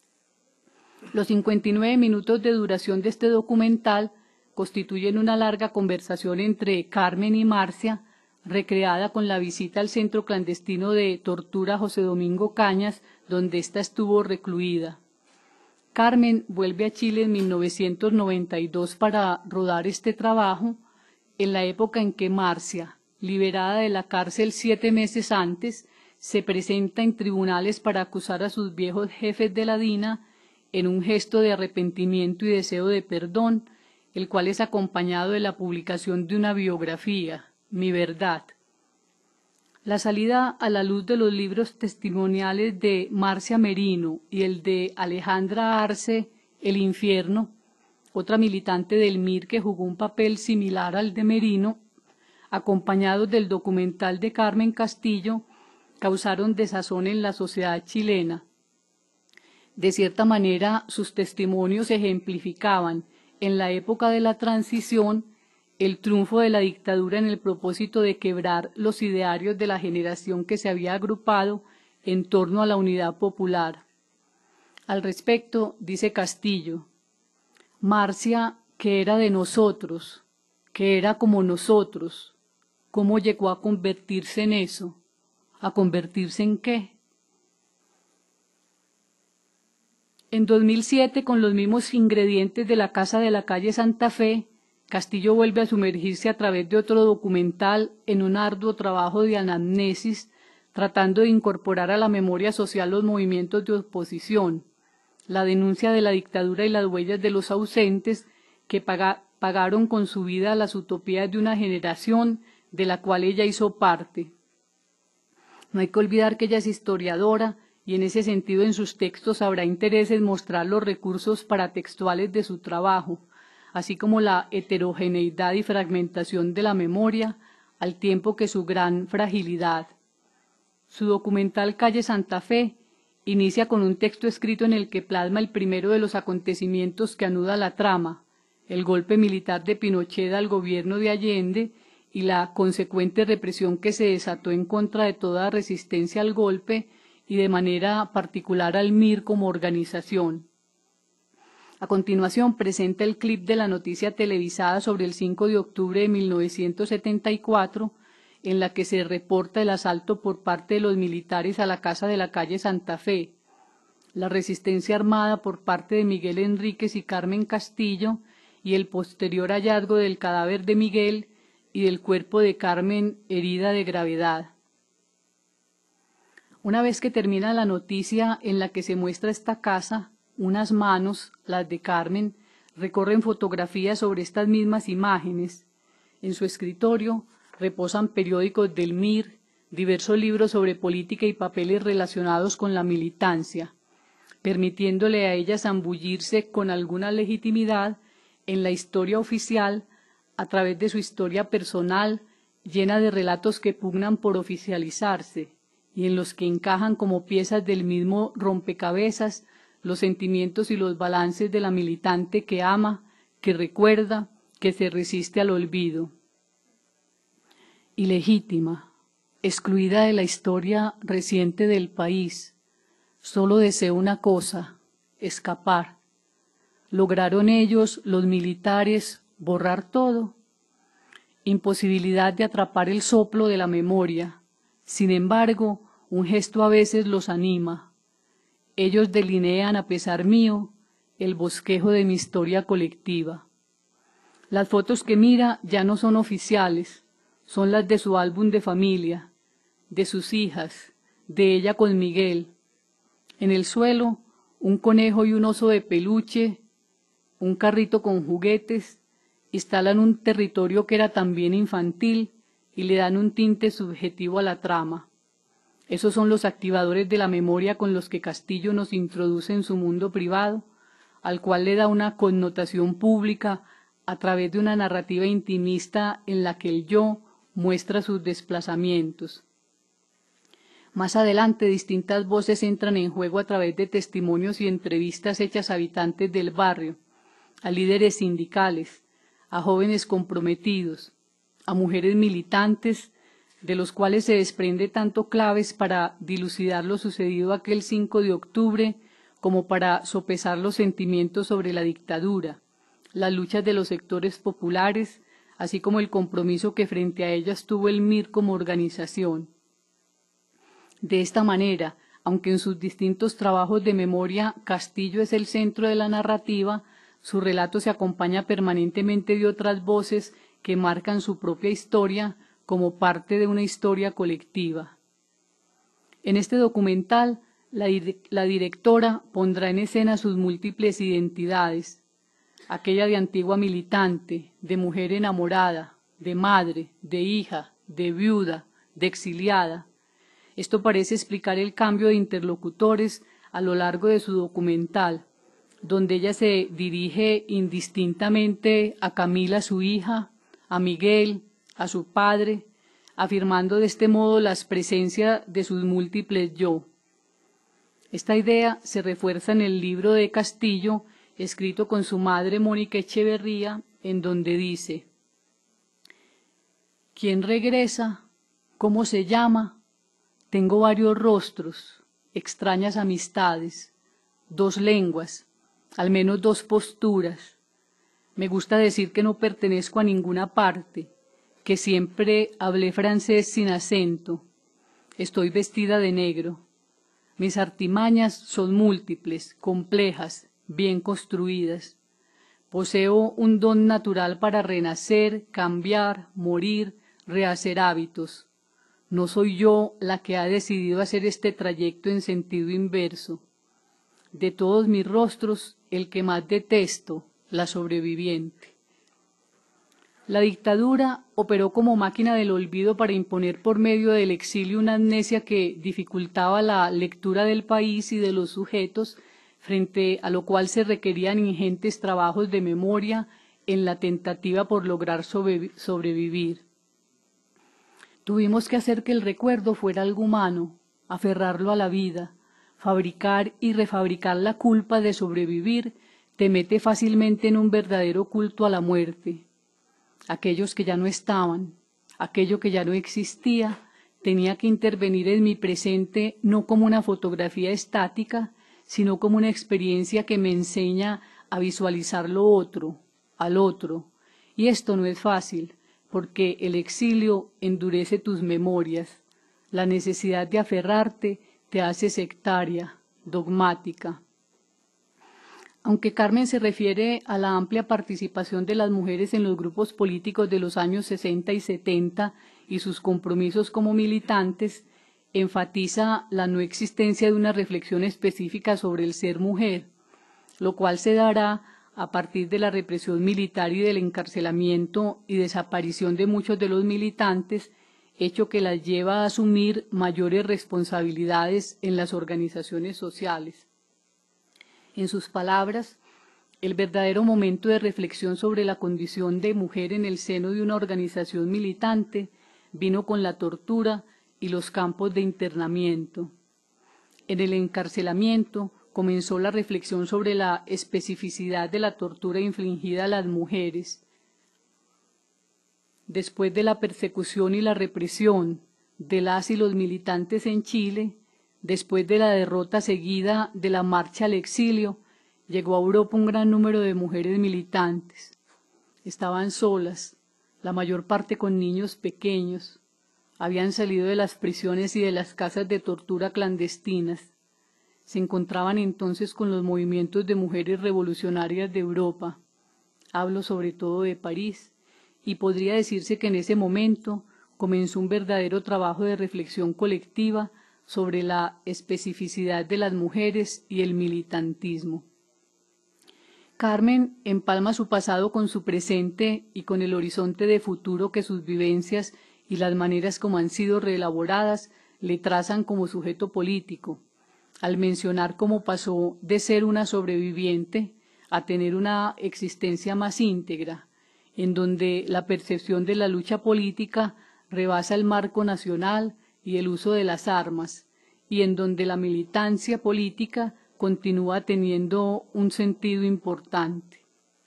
Los 59 minutos de duración de este documental constituyen una larga conversación entre Carmen y Marcia, recreada con la visita al centro clandestino de tortura José Domingo Cañas, donde ésta estuvo recluida. Carmen vuelve a Chile en 1992 para rodar este trabajo, en la época en que Marcia, liberada de la cárcel 7 meses antes, se presenta en tribunales para acusar a sus viejos jefes de la DINA en un gesto de arrepentimiento y deseo de perdón, el cual es acompañado de la publicación de una biografía, Mi Verdad. La salida a la luz de los libros testimoniales de Marcia Merino y el de Alejandra Arce, El Infierno, otra militante del MIR que jugó un papel similar al de Merino, acompañados del documental de Carmen Castillo, causaron desazón en la sociedad chilena. De cierta manera, sus testimonios ejemplificaban, en la época de la transición, el triunfo de la dictadura en el propósito de quebrar los idearios de la generación que se había agrupado en torno a la unidad popular. Al respecto, dice Castillo, Marcia, que era de nosotros, que era como nosotros, ¿cómo llegó a convertirse en eso? ¿A convertirse en qué? En 2007, con los mismos ingredientes de la casa de la calle Santa Fe, Castillo vuelve a sumergirse a través de otro documental en un arduo trabajo de anamnesis, tratando de incorporar a la memoria social los movimientos de oposición, la denuncia de la dictadura y las huellas de los ausentes que pagaron con su vida las utopías de una generación de la cual ella hizo parte. No hay que olvidar que ella es historiadora y en ese sentido en sus textos habrá interés en mostrar los recursos paratextuales de su trabajo, así como la heterogeneidad y fragmentación de la memoria, al tiempo que su gran fragilidad. Su documental Calle Santa Fe Inicia con un texto escrito en el que plasma el primero de los acontecimientos que anuda la trama, el golpe militar de Pinochet al gobierno de Allende y la consecuente represión que se desató en contra de toda resistencia al golpe y de manera particular al MIR como organización. A continuación presenta el clip de la noticia televisada sobre el 5 de octubre de 1974, en la que se reporta el asalto por parte de los militares a la casa de la calle Santa Fe, la resistencia armada por parte de Miguel Enríquez y Carmen Castillo y el posterior hallazgo del cadáver de Miguel y del cuerpo de Carmen herida de gravedad. Una vez que termina la noticia en la que se muestra esta casa, unas manos, las de Carmen, recorren fotografías sobre estas mismas imágenes. En su escritorio reposan periódicos del MIR, diversos libros sobre política y papeles relacionados con la militancia, permitiéndole a ella zambullirse con alguna legitimidad en la historia oficial a través de su historia personal, llena de relatos que pugnan por oficializarse y en los que encajan como piezas del mismo rompecabezas los sentimientos y los balances de la militante que ama, que recuerda, que se resiste al olvido. Ilegítima, excluida de la historia reciente del país, solo deseo una cosa, escapar. ¿Lograron ellos, los militares, borrar todo? Imposibilidad de atrapar el soplo de la memoria. Sin embargo, un gesto a veces los anima. Ellos delinean, a pesar mío, el bosquejo de mi historia colectiva. Las fotos que mira ya no son oficiales, son las de su álbum de familia, de sus hijas, de ella con Miguel. En el suelo, un conejo y un oso de peluche, un carrito con juguetes, instalan un territorio que era también infantil y le dan un tinte subjetivo a la trama. Esos son los activadores de la memoria con los que Castillo nos introduce en su mundo privado, al cual le da una connotación pública a través de una narrativa intimista en la que el yo muestra sus desplazamientos. Más adelante, distintas voces entran en juego a través de testimonios y entrevistas hechas a habitantes del barrio, a líderes sindicales, a jóvenes comprometidos, a mujeres militantes, de los cuales se desprende tanto claves para dilucidar lo sucedido aquel 5 de octubre como para sopesar los sentimientos sobre la dictadura, las luchas de los sectores populares, así como el compromiso que frente a ellas tuvo el MIR como organización. De esta manera, aunque en sus distintos trabajos de memoria Castillo es el centro de la narrativa, su relato se acompaña permanentemente de otras voces que marcan su propia historia como parte de una historia colectiva. En este documental, la directora pondrá en escena sus múltiples identidades, aquella de antigua militante, de mujer enamorada, de madre, de hija, de viuda, de exiliada. Esto parece explicar el cambio de interlocutores a lo largo de su documental, donde ella se dirige indistintamente a Camila, su hija, a Miguel, a su padre, afirmando de este modo la presencia de sus múltiples yo. Esta idea se refuerza en el libro de Castillo, escrito con su madre Mónica Echeverría, en donde dice: ¿Quién regresa? ¿Cómo se llama? Tengo varios rostros, extrañas amistades, 2 lenguas, al menos 2 posturas. Me gusta decir que no pertenezco a ninguna parte, que siempre hablé francés sin acento. Estoy vestida de negro. Mis artimañas son múltiples, complejas, bien construidas. Poseo un don natural para renacer, cambiar, morir, rehacer hábitos. No soy yo la que ha decidido hacer este trayecto en sentido inverso. De todos mis rostros, el que más detesto, la sobreviviente. La dictadura operó como máquina del olvido para imponer por medio del exilio una amnesia que dificultaba la lectura del país y de los sujetos, frente a lo cual se requerían ingentes trabajos de memoria en la tentativa por lograr sobrevivir. Tuvimos que hacer que el recuerdo fuera algo humano, aferrarlo a la vida, fabricar y refabricar la culpa de sobrevivir te mete fácilmente en un verdadero culto a la muerte. Aquellos que ya no estaban, aquello que ya no existía, tenía que intervenir en mi presente no como una fotografía estática, sino como una experiencia que me enseña a visualizar lo otro, al otro. Y esto no es fácil, porque el exilio endurece tus memorias. La necesidad de aferrarte te hace sectaria, dogmática. Aunque Carmen se refiere a la amplia participación de las mujeres en los grupos políticos de los años 60 y 70 y sus compromisos como militantes, enfatiza la no existencia de una reflexión específica sobre el ser mujer, lo cual se dará a partir de la represión militar y del encarcelamiento y desaparición de muchos de los militantes, hecho que las lleva a asumir mayores responsabilidades en las organizaciones sociales. En sus palabras, el verdadero momento de reflexión sobre la condición de mujer en el seno de una organización militante vino con la tortura y los campos de internamiento. En el encarcelamiento comenzó la reflexión sobre la especificidad de la tortura infligida a las mujeres. Después de la persecución y la represión de las y los militantes en Chile, después de la derrota seguida de la marcha al exilio, llegó a Europa un gran número de mujeres militantes. Estaban solas, la mayor parte con niños pequeños. Habían salido de las prisiones y de las casas de tortura clandestinas. Se encontraban entonces con los movimientos de mujeres revolucionarias de Europa. Hablo sobre todo de París, y podría decirse que en ese momento comenzó un verdadero trabajo de reflexión colectiva sobre la especificidad de las mujeres y el militantismo. Carmen empalma su pasado con su presente y con el horizonte de futuro que sus vivencias y las maneras como han sido reelaboradas le trazan como sujeto político, al mencionar cómo pasó de ser una sobreviviente a tener una existencia más íntegra, en donde la percepción de la lucha política rebasa el marco nacional y el uso de las armas, y en donde la militancia política continúa teniendo un sentido importante.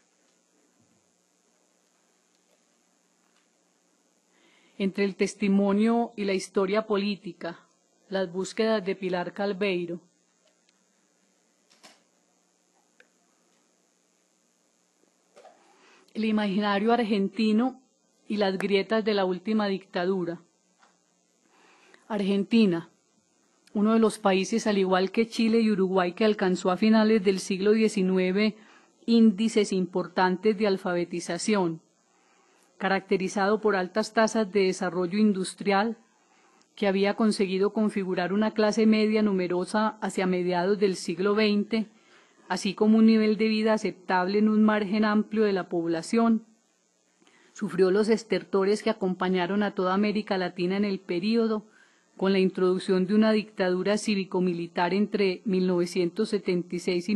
Entre el testimonio y la historia política, las búsquedas de Pilar Calveiro. El imaginario argentino y las grietas de la última dictadura. Argentina, uno de los países, al igual que Chile y Uruguay, que alcanzó a finales del siglo XIX índices importantes de alfabetización, caracterizado por altas tasas de desarrollo industrial, que había conseguido configurar una clase media numerosa hacia mediados del siglo XX, así como un nivel de vida aceptable en un margen amplio de la población, sufrió los estertores que acompañaron a toda América Latina en el período, con la introducción de una dictadura cívico-militar entre 1976 y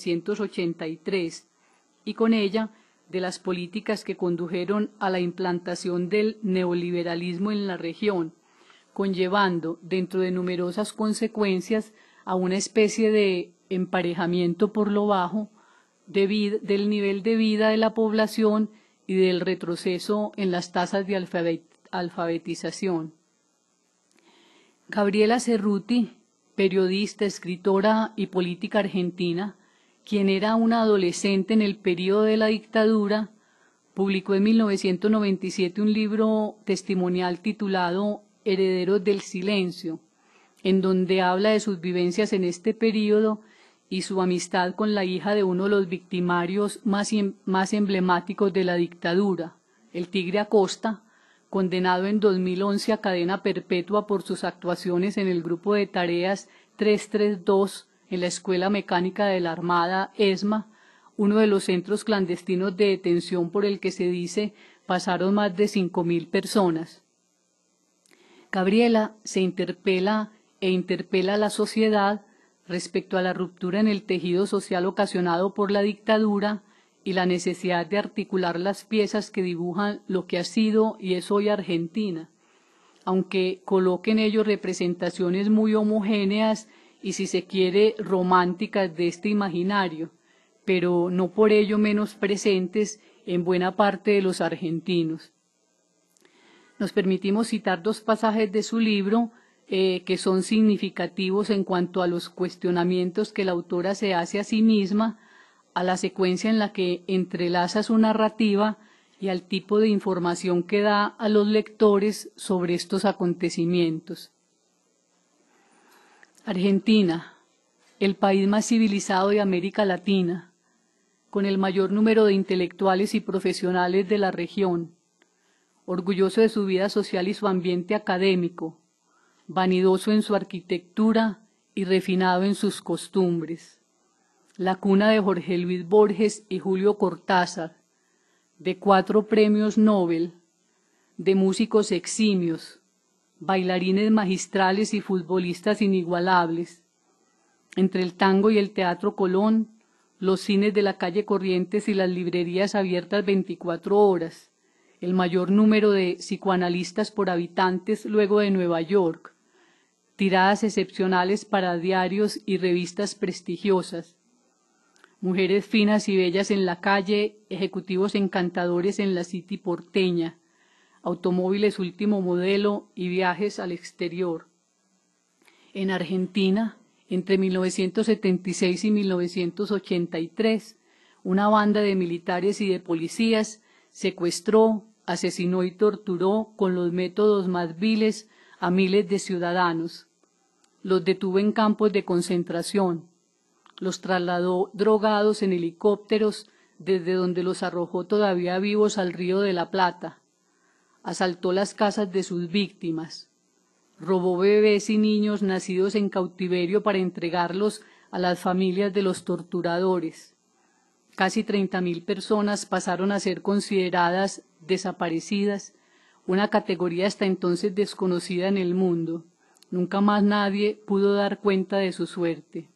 1983, y con ella de las políticas que condujeron a la implantación del neoliberalismo en la región, conllevando, dentro de numerosas consecuencias, a una especie de emparejamiento por lo bajo del nivel de vida de la población y del retroceso en las tasas de alfabetización. Gabriela Cerruti, periodista, escritora y política argentina, quien era una adolescente en el período de la dictadura, publicó en 1997 un libro testimonial titulado Herederos del Silencio, en donde habla de sus vivencias en este período y su amistad con la hija de uno de los victimarios más emblemáticos de la dictadura, el Tigre Acosta, condenado en 2011 a cadena perpetua por sus actuaciones en el grupo de tareas 332 en la Escuela Mecánica de la Armada, ESMA, uno de los centros clandestinos de detención por el que se dice pasaron más de 5.000 personas. Gabriela se interpela a la sociedad respecto a la ruptura en el tejido social ocasionado por la dictadura y la necesidad de articular las piezas que dibujan lo que ha sido y es hoy Argentina, aunque coloque en ello representaciones muy homogéneas y, si se quiere, románticas de este imaginario, pero no por ello menos presentes en buena parte de los argentinos. Nos permitimos citar dos pasajes de su libro que son significativos en cuanto a los cuestionamientos que la autora se hace a sí misma, a la secuencia en la que entrelaza su narrativa y al tipo de información que da a los lectores sobre estos acontecimientos. Argentina, el país más civilizado de América Latina, con el mayor número de intelectuales y profesionales de la región, orgulloso de su vida social y su ambiente académico, vanidoso en su arquitectura y refinado en sus costumbres. La cuna de Jorge Luis Borges y Julio Cortázar, de 4 premios Nobel, de músicos eximios, bailarines magistrales y futbolistas inigualables. Entre el tango y el Teatro Colón, los cines de la calle Corrientes y las librerías abiertas 24 horas, el mayor número de psicoanalistas por habitantes luego de Nueva York, tiradas excepcionales para diarios y revistas prestigiosas, mujeres finas y bellas en la calle, ejecutivos encantadores en la City porteña, automóviles último modelo y viajes al exterior. En Argentina, entre 1976 y 1983, una banda de militares y de policías secuestró, asesinó y torturó con los métodos más viles a miles de ciudadanos. Los detuvo en campos de concentración, los trasladó drogados en helicópteros desde donde los arrojó todavía vivos al Río de la Plata, asaltó las casas de sus víctimas, robó bebés y niños nacidos en cautiverio para entregarlos a las familias de los torturadores. Casi 30.000 personas pasaron a ser consideradas desaparecidas, una categoría hasta entonces desconocida en el mundo. Nunca más nadie pudo dar cuenta de su suerte.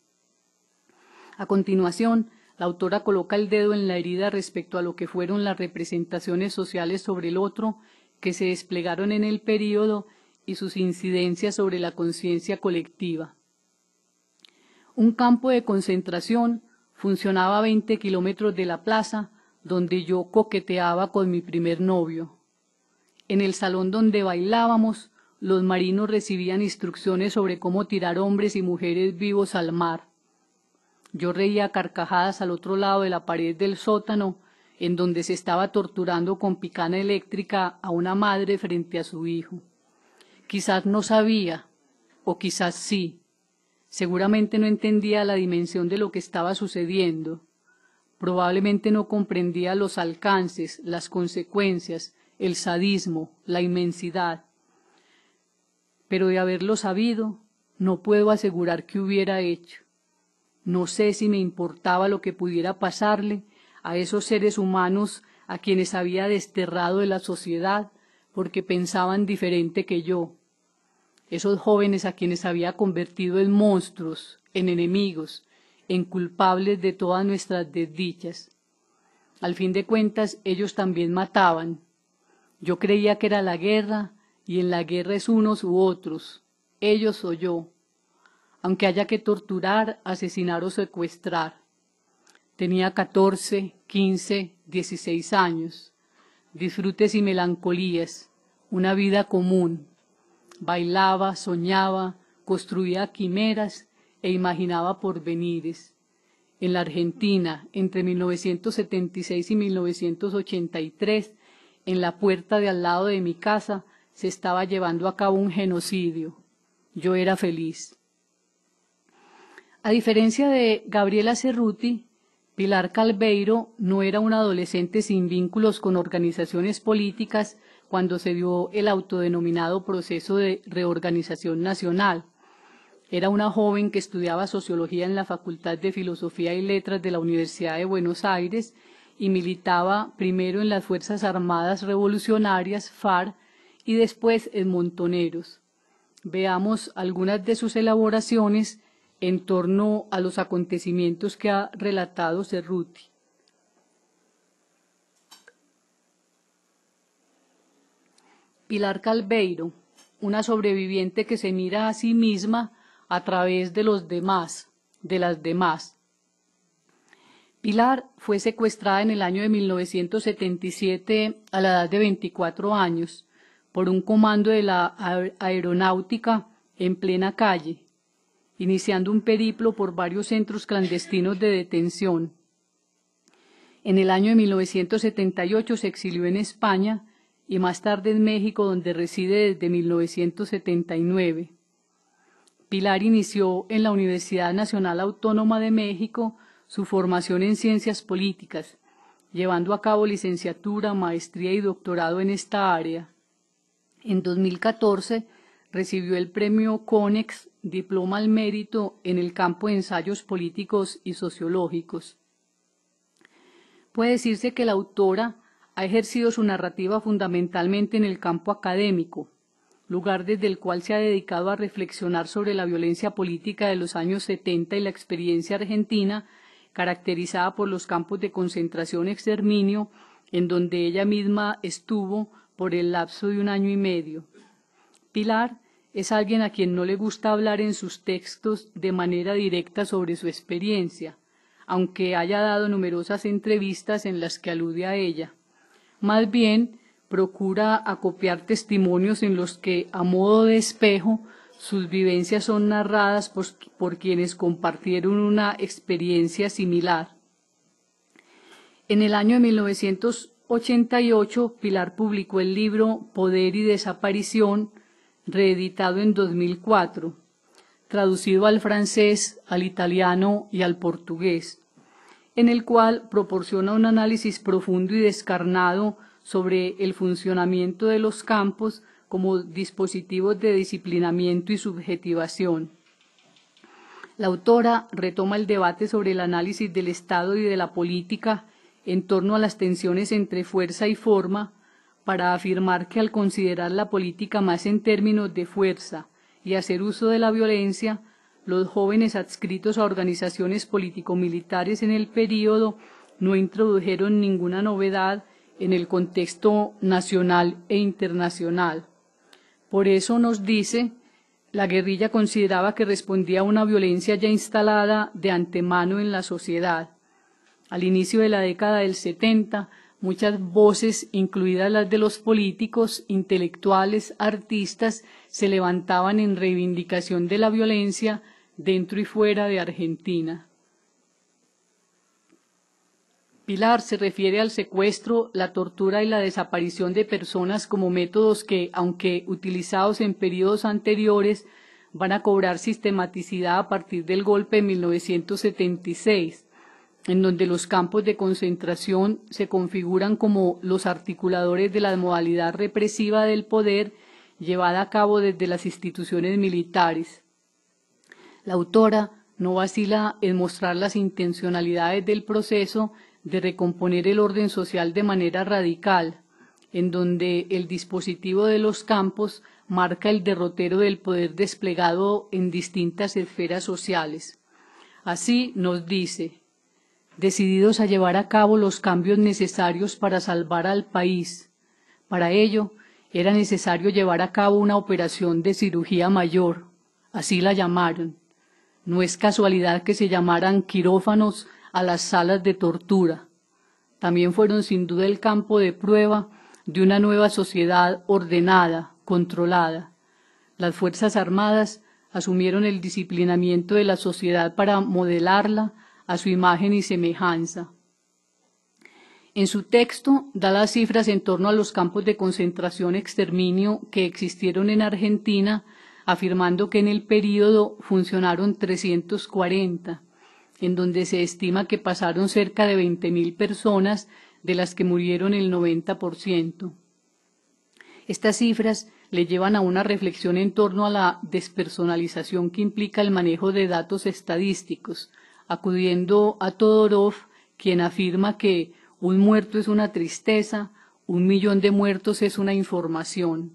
A continuación, la autora coloca el dedo en la herida respecto a lo que fueron las representaciones sociales sobre el otro que se desplegaron en el período y sus incidencias sobre la conciencia colectiva. Un campo de concentración funcionaba a 20 kilómetros de la plaza donde yo coqueteaba con mi primer novio. En el salón donde bailábamos, los marinos recibían instrucciones sobre cómo tirar hombres y mujeres vivos al mar. Yo reía a carcajadas al otro lado de la pared del sótano, en donde se estaba torturando con picana eléctrica a una madre frente a su hijo. Quizás no sabía, o quizás sí. Seguramente no entendía la dimensión de lo que estaba sucediendo. Probablemente no comprendía los alcances, las consecuencias, el sadismo, la inmensidad. Pero de haberlo sabido, no puedo asegurar qué hubiera hecho. No sé si me importaba lo que pudiera pasarle a esos seres humanos a quienes había desterrado de la sociedad porque pensaban diferente que yo. Esos jóvenes a quienes había convertido en monstruos, en enemigos, en culpables de todas nuestras desdichas. Al fin de cuentas, ellos también mataban. Yo creía que era la guerra, y en la guerra es unos u otros, ellos o yo, aunque haya que torturar, asesinar o secuestrar. Tenía 14, 15, 16 años, disfrutes y melancolías, una vida común. Bailaba, soñaba, construía quimeras e imaginaba porvenires. En la Argentina, entre 1976 y 1983, en la puerta de al lado de mi casa, se estaba llevando a cabo un genocidio. Yo era feliz. A diferencia de Gabriela Cerruti, Pilar Calbeiro no era una adolescente sin vínculos con organizaciones políticas cuando se dio el autodenominado proceso de reorganización nacional. Era una joven que estudiaba sociología en la Facultad de Filosofía y Letras de la Universidad de Buenos Aires y militaba primero en las Fuerzas Armadas Revolucionarias, FARC, y después en Montoneros. Veamos algunas de sus elaboraciones en torno a los acontecimientos que ha relatado Cerruti. Pilar Calbeiro, una sobreviviente que se mira a sí misma a través de los demás, de las demás. Pilar fue secuestrada en el año de 1977 a la edad de 24 años por un comando de la aeronáutica en plena calle, iniciando un periplo por varios centros clandestinos de detención. En el año de 1978 se exilió en España y más tarde en México, donde reside desde 1979. Pilar inició en la Universidad Nacional Autónoma de México su formación en ciencias políticas, llevando a cabo licenciatura, maestría y doctorado en esta área. En 2014 recibió el premio CONEX, diploma al mérito en el campo de ensayos políticos y sociológicos. Puede decirse que la autora ha ejercido su narrativa fundamentalmente en el campo académico, lugar desde el cual se ha dedicado a reflexionar sobre la violencia política de los años 70 y la experiencia argentina, caracterizada por los campos de concentración y exterminio, en donde ella misma estuvo por el lapso de 1 año y medio. Pilar es alguien a quien no le gusta hablar en sus textos de manera directa sobre su experiencia, aunque haya dado numerosas entrevistas en las que alude a ella. Más bien, procura acopiar testimonios en los que, a modo de espejo, sus vivencias son narradas por quienes compartieron una experiencia similar. En el año de 1988, Pilar publicó el libro Poder y Desaparición, reeditado en 2004, traducido al francés, al italiano y al portugués, en el cual proporciona un análisis profundo y descarnado sobre el funcionamiento de los campos como dispositivos de disciplinamiento y subjetivación. La autora retoma el debate sobre el análisis del Estado y de la política en torno a las tensiones entre fuerza y forma, para afirmar que al considerar la política más en términos de fuerza y hacer uso de la violencia, los jóvenes adscritos a organizaciones político-militares en el período no introdujeron ninguna novedad en el contexto nacional e internacional. Por eso nos dice, la guerrilla consideraba que respondía a una violencia ya instalada de antemano en la sociedad. Al inicio de la década del 70, muchas voces, incluidas las de los políticos, intelectuales, artistas, se levantaban en reivindicación de la violencia dentro y fuera de Argentina. Pilar se refiere al secuestro, la tortura y la desaparición de personas como métodos que, aunque utilizados en periodos anteriores, van a cobrar sistematicidad a partir del golpe de 1976, en donde los campos de concentración se configuran como los articuladores de la modalidad represiva del poder llevada a cabo desde las instituciones militares. La autora no vacila en mostrar las intencionalidades del proceso de recomponer el orden social de manera radical, en donde el dispositivo de los campos marca el derrotero del poder desplegado en distintas esferas sociales. Así nos dice: decididos a llevar a cabo los cambios necesarios para salvar al país. Para ello, era necesario llevar a cabo una operación de cirugía mayor, así la llamaron. No es casualidad que se llamaran quirófanos a las salas de tortura. También fueron sin duda el campo de prueba de una nueva sociedad ordenada, controlada. Las Fuerzas Armadas asumieron el disciplinamiento de la sociedad para modelarla a su imagen y semejanza. En su texto da las cifras en torno a los campos de concentración y exterminio que existieron en Argentina, afirmando que en el período funcionaron 340, en donde se estima que pasaron cerca de 20.000 personas, de las que murieron el 90%. Estas cifras le llevan a una reflexión en torno a la despersonalización que implica el manejo de datos estadísticos, acudiendo a Todorov, quien afirma que un muerto es una tristeza, 1 millón de muertos es una información.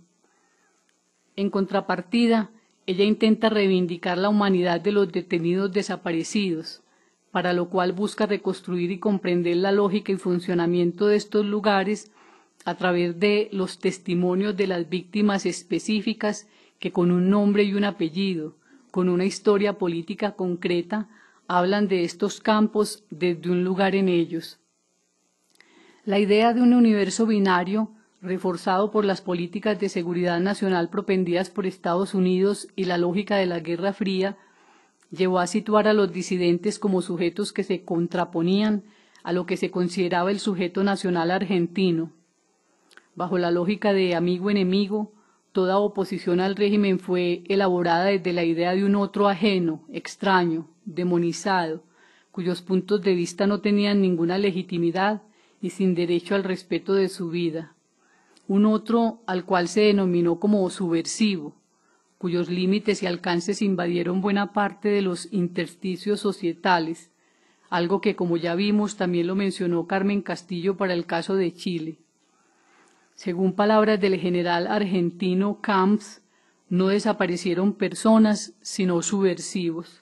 En contrapartida, ella intenta reivindicar la humanidad de los detenidos desaparecidos, para lo cual busca reconstruir y comprender la lógica y funcionamiento de estos lugares a través de los testimonios de las víctimas específicas que con un nombre y un apellido, con una historia política concreta, hablan de estos campos desde un lugar en ellos. La idea de un universo binario, reforzado por las políticas de seguridad nacional propendidas por Estados Unidos y la lógica de la Guerra Fría, llevó a situar a los disidentes como sujetos que se contraponían a lo que se consideraba el sujeto nacional argentino. Bajo la lógica de amigo-enemigo, toda oposición al régimen fue elaborada desde la idea de un otro ajeno, extraño, demonizado, cuyos puntos de vista no tenían ninguna legitimidad y sin derecho al respeto de su vida. Un otro al cual se denominó como subversivo, cuyos límites y alcances invadieron buena parte de los intersticios societales, algo que, como ya vimos, también lo mencionó Carmen Castillo para el caso de Chile. Según palabras del general argentino Camps, no desaparecieron personas, sino subversivos.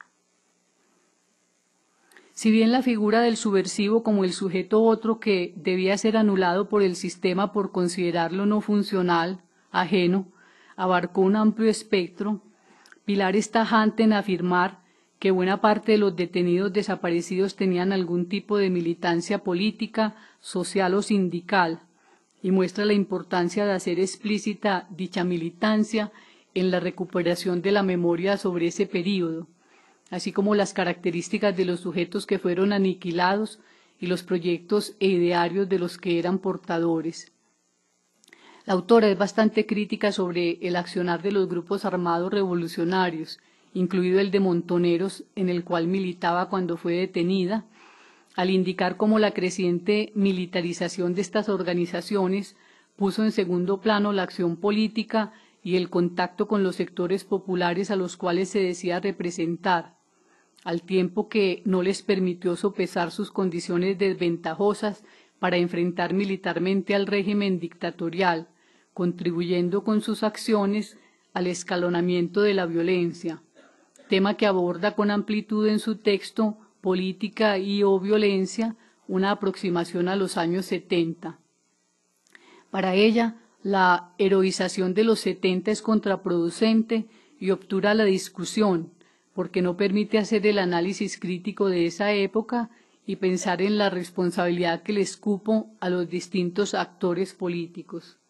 Si bien la figura del subversivo como el sujeto otro que debía ser anulado por el sistema por considerarlo no funcional, ajeno, abarcó un amplio espectro, Pilar es tajante en afirmar que buena parte de los detenidos desaparecidos tenían algún tipo de militancia política, social o sindical, y muestra la importancia de hacer explícita dicha militancia en la recuperación de la memoria sobre ese período, así como las características de los sujetos que fueron aniquilados y los proyectos e idearios de los que eran portadores. La autora es bastante crítica sobre el accionar de los grupos armados revolucionarios, incluido el de Montoneros, en el cual militaba cuando fue detenida, al indicar cómo la creciente militarización de estas organizaciones puso en segundo plano la acción política y el contacto con los sectores populares a los cuales se decía representar, al tiempo que no les permitió sopesar sus condiciones desventajosas para enfrentar militarmente al régimen dictatorial, contribuyendo con sus acciones al escalonamiento de la violencia, tema que aborda con amplitud en su texto Política y o Violencia, una aproximación a los años 70. Para ella, la heroización de los 70 es contraproducente y obtura la discusión, porque no permite hacer el análisis crítico de esa época y pensar en la responsabilidad que les cupo a los distintos actores políticos.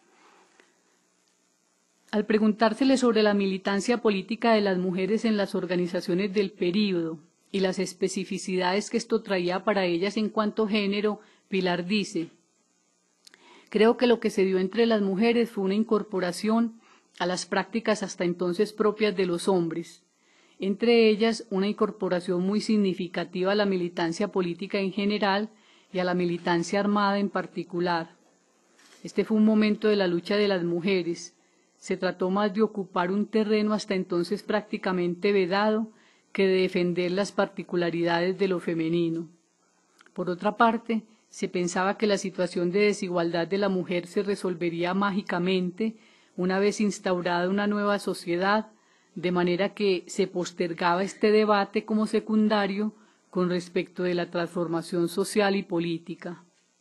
Al preguntársele sobre la militancia política de las mujeres en las organizaciones del período y las especificidades que esto traía para ellas en cuanto género, Pilar dice: creo que lo que se dio entre las mujeres fue una incorporación a las prácticas hasta entonces propias de los hombres, entre ellas una incorporación muy significativa a la militancia política en general y a la militancia armada en particular. Este fue un momento de la lucha de las mujeres. Se trató más de ocupar un terreno hasta entonces prácticamente vedado que de defender las particularidades de lo femenino. Por otra parte, se pensaba que la situación de desigualdad de la mujer se resolvería mágicamente una vez instaurada una nueva sociedad, de manera que se postergaba este debate como secundario con respecto de la transformación social y política.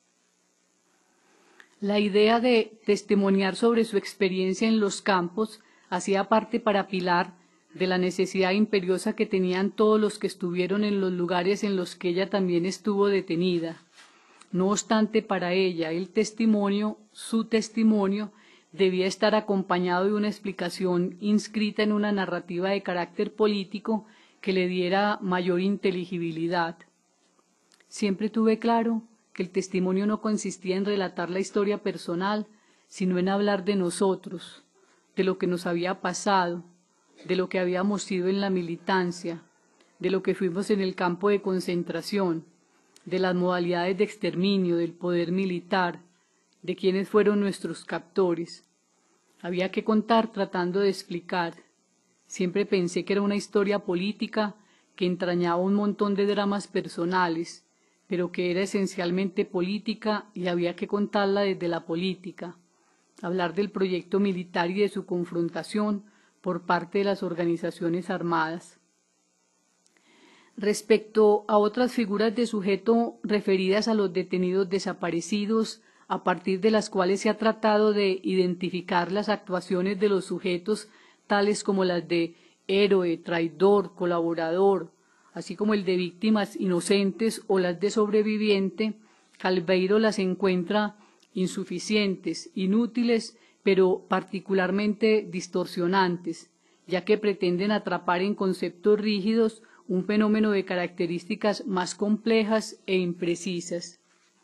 La idea de testimoniar sobre su experiencia en los campos hacía parte para Pilar de la necesidad imperiosa que tenían todos los que estuvieron en los lugares en los que ella también estuvo detenida. No obstante, para ella, su testimonio, debía estar acompañado de una explicación inscrita en una narrativa de carácter político que le diera mayor inteligibilidad. Siempre tuve claro que el testimonio no consistía en relatar la historia personal, sino en hablar de nosotros, de lo que nos había pasado, de lo que habíamos sido en la militancia, de lo que fuimos en el campo de concentración, de las modalidades de exterminio, del poder militar, de quiénes fueron nuestros captores. Había que contar tratando de explicar. Siempre pensé que era una historia política que entrañaba un montón de dramas personales, pero que era esencialmente política y había que contarla desde la política, hablar del proyecto militar y de su confrontación por parte de las organizaciones armadas. Respecto a otras figuras de sujeto referidas a los detenidos desaparecidos, a partir de las cuales se ha tratado de identificar las actuaciones de los sujetos, tales como las de héroe, traidor, colaborador, así como el de víctimas inocentes o las de sobreviviente, Calveiro las encuentra insuficientes, inútiles, pero particularmente distorsionantes, ya que pretenden atrapar en conceptos rígidos un fenómeno de características más complejas e imprecisas.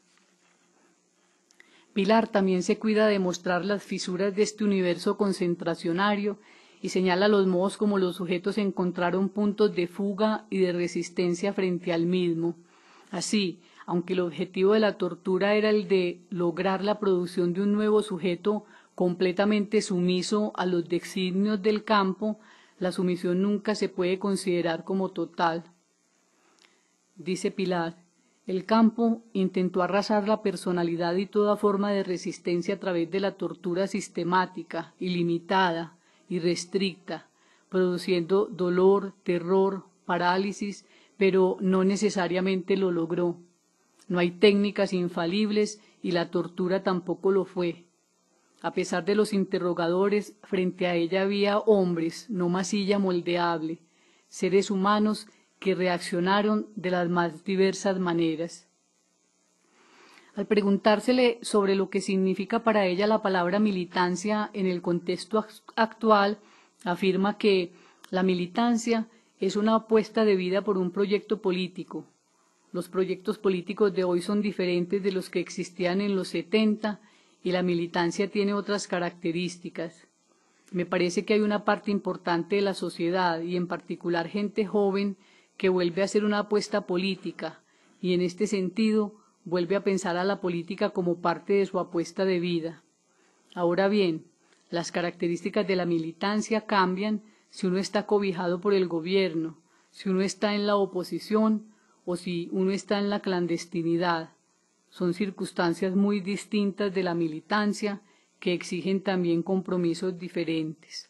Pilar también se cuida de mostrar las fisuras de este universo concentracionario y señala los modos como los sujetos encontraron puntos de fuga y de resistencia frente al mismo. Así, aunque el objetivo de la tortura era el de lograr la producción de un nuevo sujeto completamente sumiso a los designios del campo, la sumisión nunca se puede considerar como total. Dice Pilar, el campo intentó arrasar la personalidad y toda forma de resistencia a través de la tortura sistemática, ilimitada y restricta, produciendo dolor, terror, parálisis, pero no necesariamente lo logró. No hay técnicas infalibles y la tortura tampoco lo fue. A pesar de los interrogadores, frente a ella había hombres, no masilla moldeable, seres humanos que reaccionaron de las más diversas maneras. Al preguntársele sobre lo que significa para ella la palabra militancia en el contexto actual, afirma que la militancia es una apuesta de vida por un proyecto político. Los proyectos políticos de hoy son diferentes de los que existían en los 70 y la militancia tiene otras características. Me parece que hay una parte importante de la sociedad y en particular gente joven que vuelve a hacer una apuesta política y en este sentido vuelve a pensar a la política como parte de su apuesta de vida. Ahora bien, las características de la militancia cambian si uno está cobijado por el gobierno, si uno está en la oposición o si uno está en la clandestinidad. Son circunstancias muy distintas de la militancia que exigen también compromisos diferentes.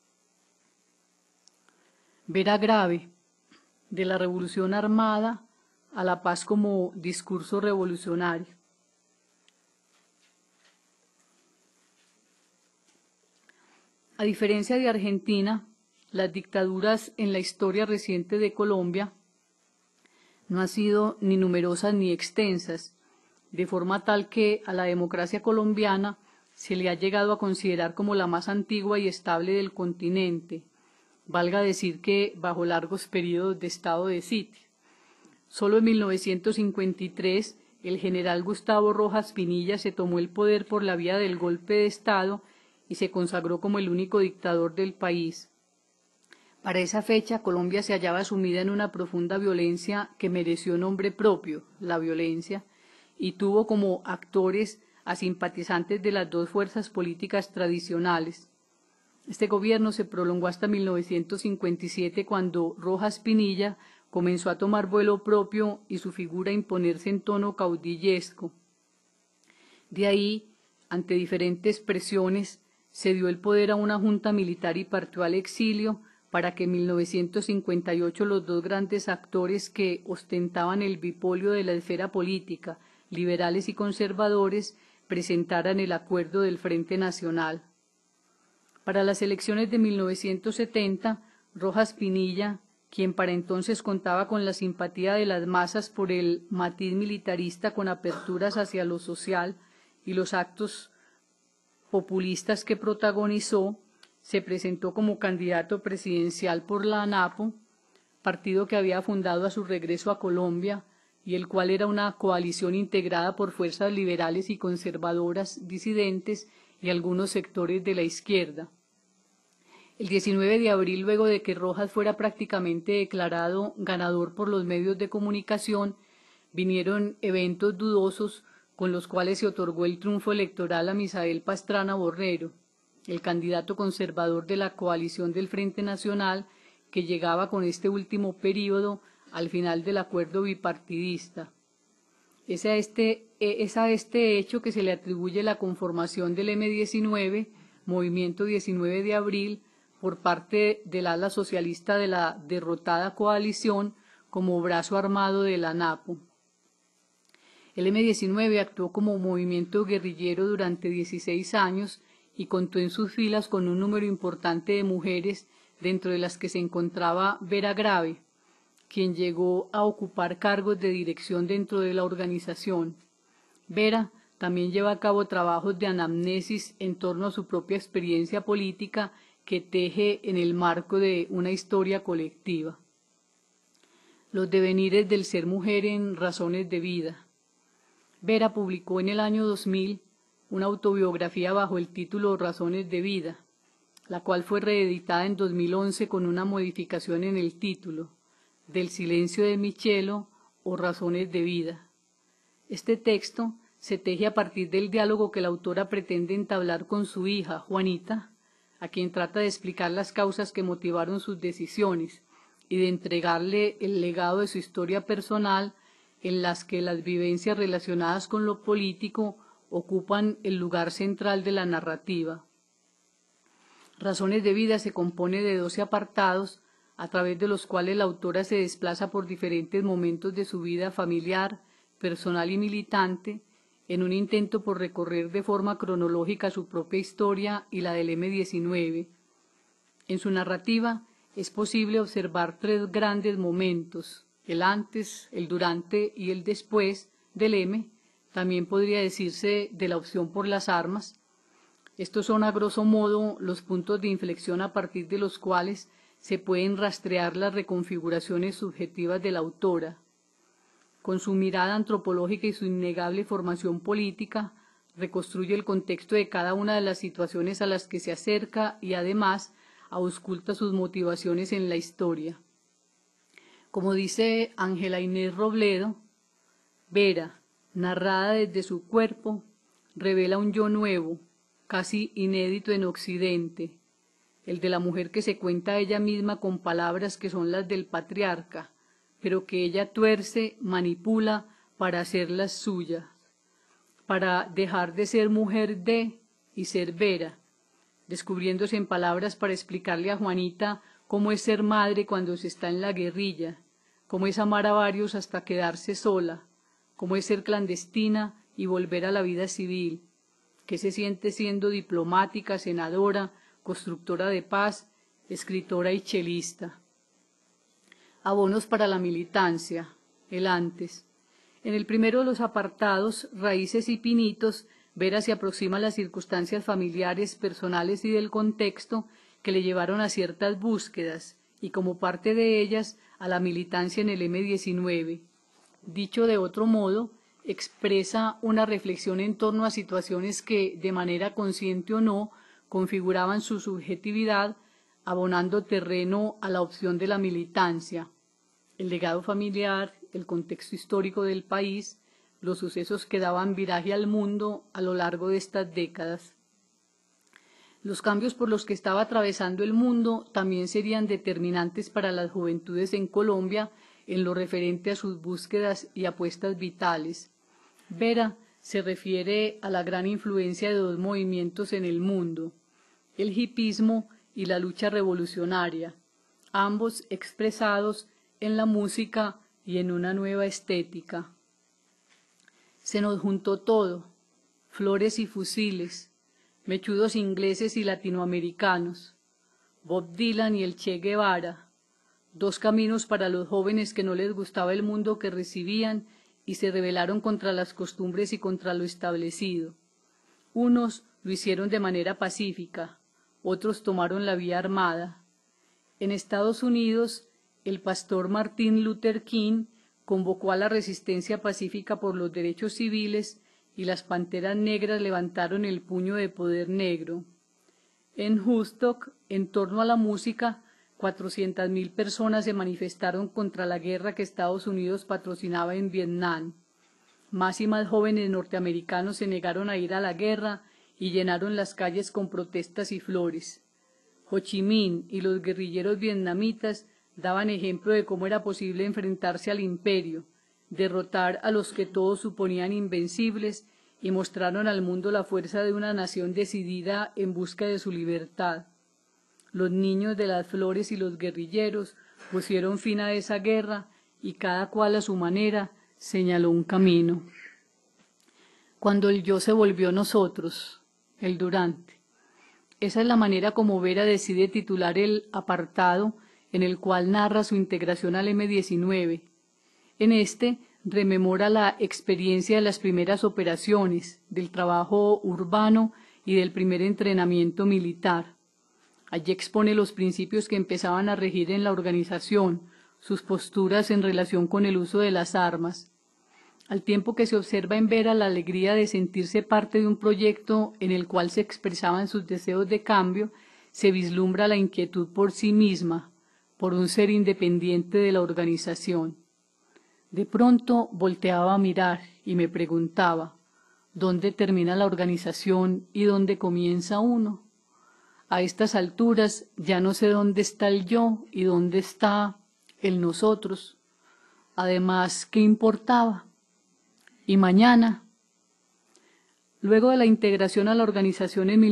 Vera Grave, de la revolución armada a la paz como discurso revolucionario. A diferencia de Argentina, las dictaduras en la historia reciente de Colombia no han sido ni numerosas ni extensas, de forma tal que a la democracia colombiana se le ha llegado a considerar como la más antigua y estable del continente, valga decir que bajo largos periodos de estado de sitio. Solo en 1953 el general Gustavo Rojas Pinilla se tomó el poder por la vía del golpe de Estado y se consagró como el único dictador del país. Para esa fecha, Colombia se hallaba sumida en una profunda violencia que mereció nombre propio, la violencia, y tuvo como actores a simpatizantes de las dos fuerzas políticas tradicionales. Este gobierno se prolongó hasta 1957, cuando Rojas Pinilla comenzó a tomar vuelo propio y su figura a imponerse en tono caudillesco. De ahí, ante diferentes presiones, se dio el poder a una junta militar y partió al exilio para que en 1958 los dos grandes actores que ostentaban el bipolio de la esfera política, liberales y conservadores, presentaran el acuerdo del Frente Nacional. Para las elecciones de 1970, Rojas Pinilla, quien para entonces contaba con la simpatía de las masas por el matiz militarista con aperturas hacia lo social y los actos populistas que protagonizó, se presentó como candidato presidencial por la ANAPO, partido que había fundado a su regreso a Colombia y el cual era una coalición integrada por fuerzas liberales y conservadoras disidentes y algunos sectores de la izquierda. El 19 de abril, luego de que Rojas fuera prácticamente declarado ganador por los medios de comunicación, vinieron eventos dudosos con los cuales se otorgó el triunfo electoral a Misael Pastrana Borrero, el candidato conservador de la coalición del Frente Nacional, que llegaba con este último período al final del acuerdo bipartidista. Es a este hecho que se le atribuye la conformación del M-19, Movimiento 19 de Abril, por parte del ala socialista de la derrotada coalición como brazo armado de la ANAPO. El M-19 actuó como movimiento guerrillero durante 16 años y contó en sus filas con un número importante de mujeres dentro de las que se encontraba Vera Grave, quien llegó a ocupar cargos de dirección dentro de la organización. Vera también lleva a cabo trabajos de anamnesis en torno a su propia experiencia política que teje en el marco de una historia colectiva. Los devenires del ser mujer en Razones de Vida. Vera publicó en el año 2000 una autobiografía bajo el título Razones de Vida, la cual fue reeditada en 2011 con una modificación en el título, Del silencio de Michelo o Razones de Vida. Este texto se teje a partir del diálogo que la autora pretende entablar con su hija, Juanita, a quien trata de explicar las causas que motivaron sus decisiones y de entregarle el legado de su historia personal, en las que las vivencias relacionadas con lo político ocupan el lugar central de la narrativa. Razones de Vida se compone de 12 apartados, a través de los cuales la autora se desplaza por diferentes momentos de su vida familiar, personal y militante, en un intento por recorrer de forma cronológica su propia historia y la del M-19. En su narrativa es posible observar 3 grandes momentos, el antes, el durante y el después del M, también podría decirse de la opción por las armas. Estos son a grosso modo los puntos de inflexión a partir de los cuales se pueden rastrear las reconfiguraciones subjetivas de la autora. Con su mirada antropológica y su innegable formación política, reconstruye el contexto de cada una de las situaciones a las que se acerca y además ausculta sus motivaciones en la historia. Como dice Ángela Inés Robledo, Vera, narrada desde su cuerpo, revela un yo nuevo, casi inédito en Occidente, el de la mujer que se cuenta a ella misma con palabras que son las del patriarca, pero que ella tuerce, manipula para hacerlas suyas, para dejar de ser mujer de y ser Vera, descubriéndose en palabras para explicarle a Juanita cómo es ser madre cuando se está en la guerrilla, cómo es amar a varios hasta quedarse sola, cómo es ser clandestina y volver a la vida civil, qué se siente siendo diplomática, senadora, constructora de paz, escritora y chelista. Abonos para la militancia, el antes. En el primero de los apartados, Raíces y Pinitos, Vera se aproxima a las circunstancias familiares, personales y del contexto que le llevaron a ciertas búsquedas y como parte de ellas a la militancia en el M-19. Dicho de otro modo, expresa una reflexión en torno a situaciones que, de manera consciente o no, configuraban su subjetividad, abonando terreno a la opción de la militancia, el legado familiar, el contexto histórico del país, los sucesos que daban viraje al mundo a lo largo de estas décadas. Los cambios por los que estaba atravesando el mundo también serían determinantes para las juventudes en Colombia en lo referente a sus búsquedas y apuestas vitales. Vera se refiere a la gran influencia de 2 movimientos en el mundo, el hipismo y la lucha revolucionaria, ambos expresados en la música y en una nueva estética. Se nos juntó todo, flores y fusiles, mechudos ingleses y latinoamericanos, Bob Dylan y el Che Guevara, 2 caminos para los jóvenes que no les gustaba el mundo que recibían y se rebelaron contra las costumbres y contra lo establecido. Unos lo hicieron de manera pacífica, otros tomaron la vía armada. En Estados Unidos, el pastor Martin Luther King convocó a la resistencia pacífica por los derechos civiles y las Panteras Negras levantaron el puño de poder negro. En Woodstock, en torno a la música, 400.000 personas se manifestaron contra la guerra que Estados Unidos patrocinaba en Vietnam. Más y más jóvenes norteamericanos se negaron a ir a la guerra y llenaron las calles con protestas y flores. Ho Chi Minh y los guerrilleros vietnamitas daban ejemplo de cómo era posible enfrentarse al imperio, derrotar a los que todos suponían invencibles y mostraron al mundo la fuerza de una nación decidida en busca de su libertad. Los niños de las flores y los guerrilleros pusieron fin a esa guerra y cada cual a su manera señaló un camino. Cuando el yo se volvió nosotros, el durante. Esa es la manera como Vera decide titular el apartado en el cual narra su integración al M-19. En este rememora la experiencia de las primeras operaciones, del trabajo urbano y del primer entrenamiento militar. Allí expone los principios que empezaban a regir en la organización, sus posturas en relación con el uso de las armas. Al tiempo que se observa en Vera la alegría de sentirse parte de un proyecto en el cual se expresaban sus deseos de cambio, se vislumbra la inquietud por sí misma, por un ser independiente de la organización. De pronto volteaba a mirar y me preguntaba, ¿dónde termina la organización y dónde comienza uno? A estas alturas ya no sé dónde está el yo y dónde está el nosotros. Además, ¿qué importaba? Y mañana, luego de la integración a la organización en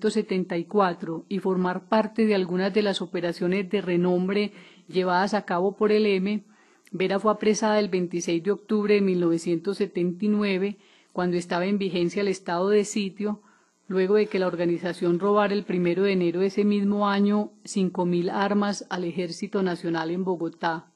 1974 y formar parte de algunas de las operaciones de renombre llevadas a cabo por el M, Vera fue apresada el 26 de octubre de 1979, cuando estaba en vigencia el estado de sitio, luego de que la organización robara el 1 de enero de ese mismo año 5.000 armas al Ejército Nacional en Bogotá.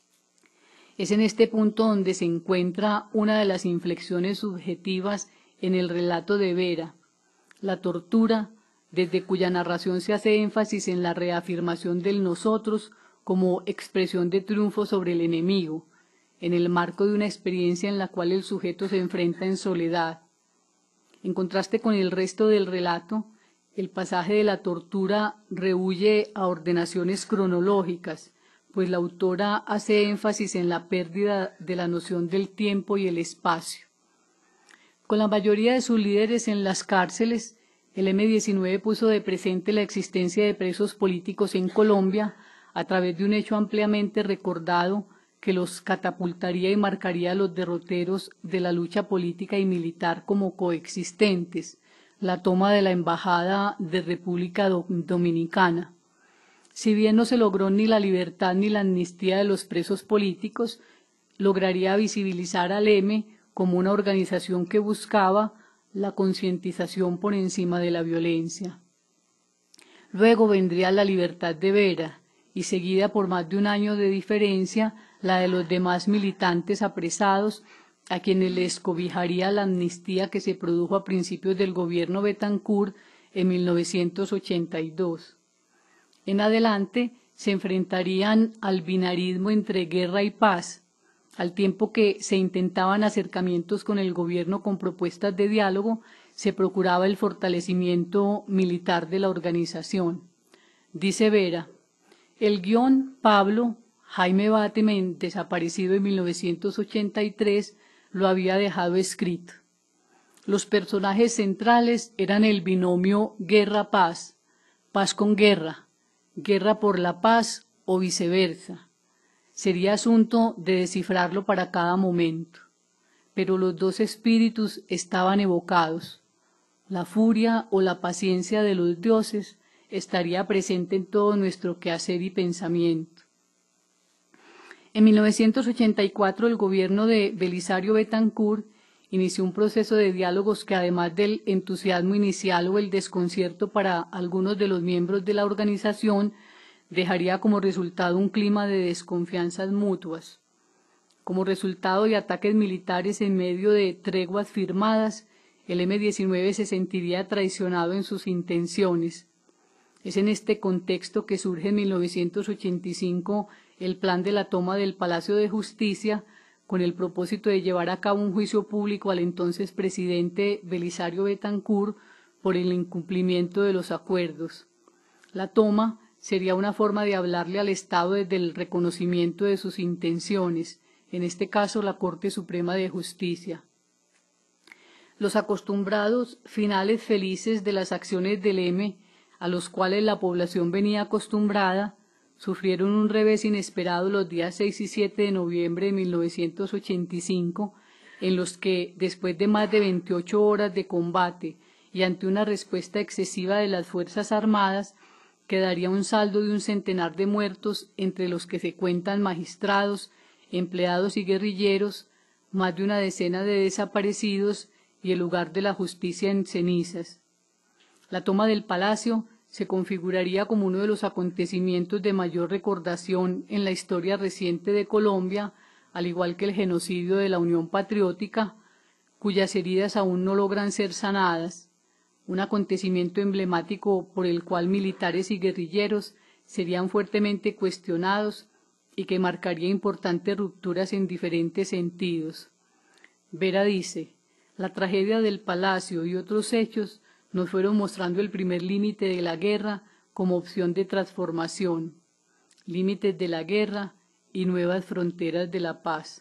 Es en este punto donde se encuentra una de las inflexiones subjetivas en el relato de Vera, la tortura, desde cuya narración se hace énfasis en la reafirmación del nosotros como expresión de triunfo sobre el enemigo, en el marco de una experiencia en la cual el sujeto se enfrenta en soledad. En contraste con el resto del relato, el pasaje de la tortura rehúye a ordenaciones cronológicas, pues la autora hace énfasis en la pérdida de la noción del tiempo y el espacio. Con la mayoría de sus líderes en las cárceles, el M-19 puso de presente la existencia de presos políticos en Colombia a través de un hecho ampliamente recordado que los catapultaría y marcaría a los derroteros de la lucha política y militar como coexistentes, la toma de la Embajada de República Dominicana. Si bien no se logró ni la libertad ni la amnistía de los presos políticos, lograría visibilizar al M como una organización que buscaba la concientización por encima de la violencia. Luego vendría la libertad de Vera, y seguida por más de un año de diferencia, la de los demás militantes apresados, a quienes les cobijaría la amnistía que se produjo a principios del gobierno Betancourt en 1982. En adelante se enfrentarían al binarismo entre guerra y paz, al tiempo que se intentaban acercamientos con el gobierno con propuestas de diálogo, se procuraba el fortalecimiento militar de la organización. Dice Vera, el guión Pablo, Jaime Bateman, desaparecido en 1983, lo había dejado escrito. Los personajes centrales eran el binomio guerra-paz, paz con guerra, guerra por la paz o viceversa. Sería asunto de descifrarlo para cada momento. Pero los dos espíritus estaban evocados. La furia o la paciencia de los dioses estaría presente en todo nuestro quehacer y pensamiento. En 1984 el gobierno de Belisario Betancourt inició un proceso de diálogos que, además del entusiasmo inicial o el desconcierto para algunos de los miembros de la organización, dejaría como resultado un clima de desconfianzas mutuas. Como resultado de ataques militares en medio de treguas firmadas, el M-19 se sentiría traicionado en sus intenciones. Es en este contexto que surge en 1985 el plan de la toma del Palacio de Justicia, con el propósito de llevar a cabo un juicio público al entonces presidente Belisario Betancourt por el incumplimiento de los acuerdos. La toma sería una forma de hablarle al Estado desde el reconocimiento de sus intenciones, en este caso la Corte Suprema de Justicia. Los acostumbrados finales felices de las acciones del M, a los cuales la población venía acostumbrada, sufrieron un revés inesperado los días 6 y 7 de noviembre de 1985, en los que, después de más de 28 horas de combate y ante una respuesta excesiva de las Fuerzas Armadas, quedaría un saldo de 100 de muertos, entre los que se cuentan magistrados, empleados y guerrilleros, más de una decena de desaparecidos y el lugar de la justicia en cenizas. La toma del palacio se configuraría como uno de los acontecimientos de mayor recordación en la historia reciente de Colombia, al igual que el genocidio de la Unión Patriótica, cuyas heridas aún no logran ser sanadas, un acontecimiento emblemático por el cual militares y guerrilleros serían fuertemente cuestionados y que marcaría importantes rupturas en diferentes sentidos. Vera dice, la tragedia del palacio y otros hechos nos fueron mostrando el primer límite de la guerra como opción de transformación, límites de la guerra y nuevas fronteras de la paz.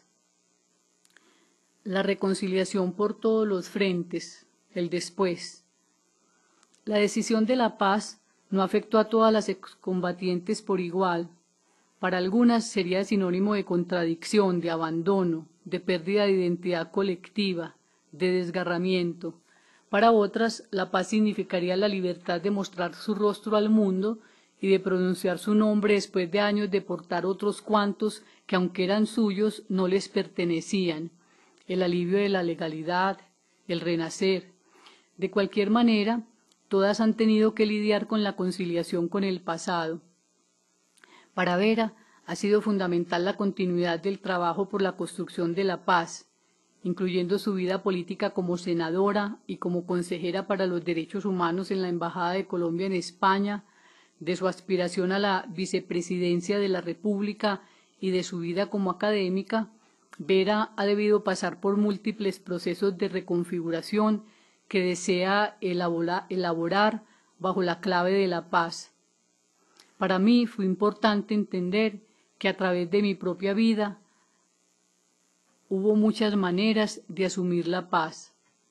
La reconciliación por todos los frentes, el después. La decisión de la paz no afectó a todas las excombatientes por igual. Para algunas sería sinónimo de contradicción, de abandono, de pérdida de identidad colectiva, de desgarramiento. Para otras, la paz significaría la libertad de mostrar su rostro al mundo y de pronunciar su nombre después de años de portar otros cuantos que, aunque eran suyos, no les pertenecían. El alivio de la legalidad, el renacer. De cualquier manera, todas han tenido que lidiar con la conciliación con el pasado. Para Vera ha sido fundamental la continuidad del trabajo por la construcción de la paz, incluyendo su vida política como senadora y como consejera para los derechos humanos en la Embajada de Colombia en España, de su aspiración a la vicepresidencia de la República y de su vida como académica. Vera ha debido pasar por múltiples procesos de reconfiguración que desea elaborar bajo la clave de la paz. Para mí fue importante entender que a través de mi propia vida hubo muchas maneras de asumir la paz.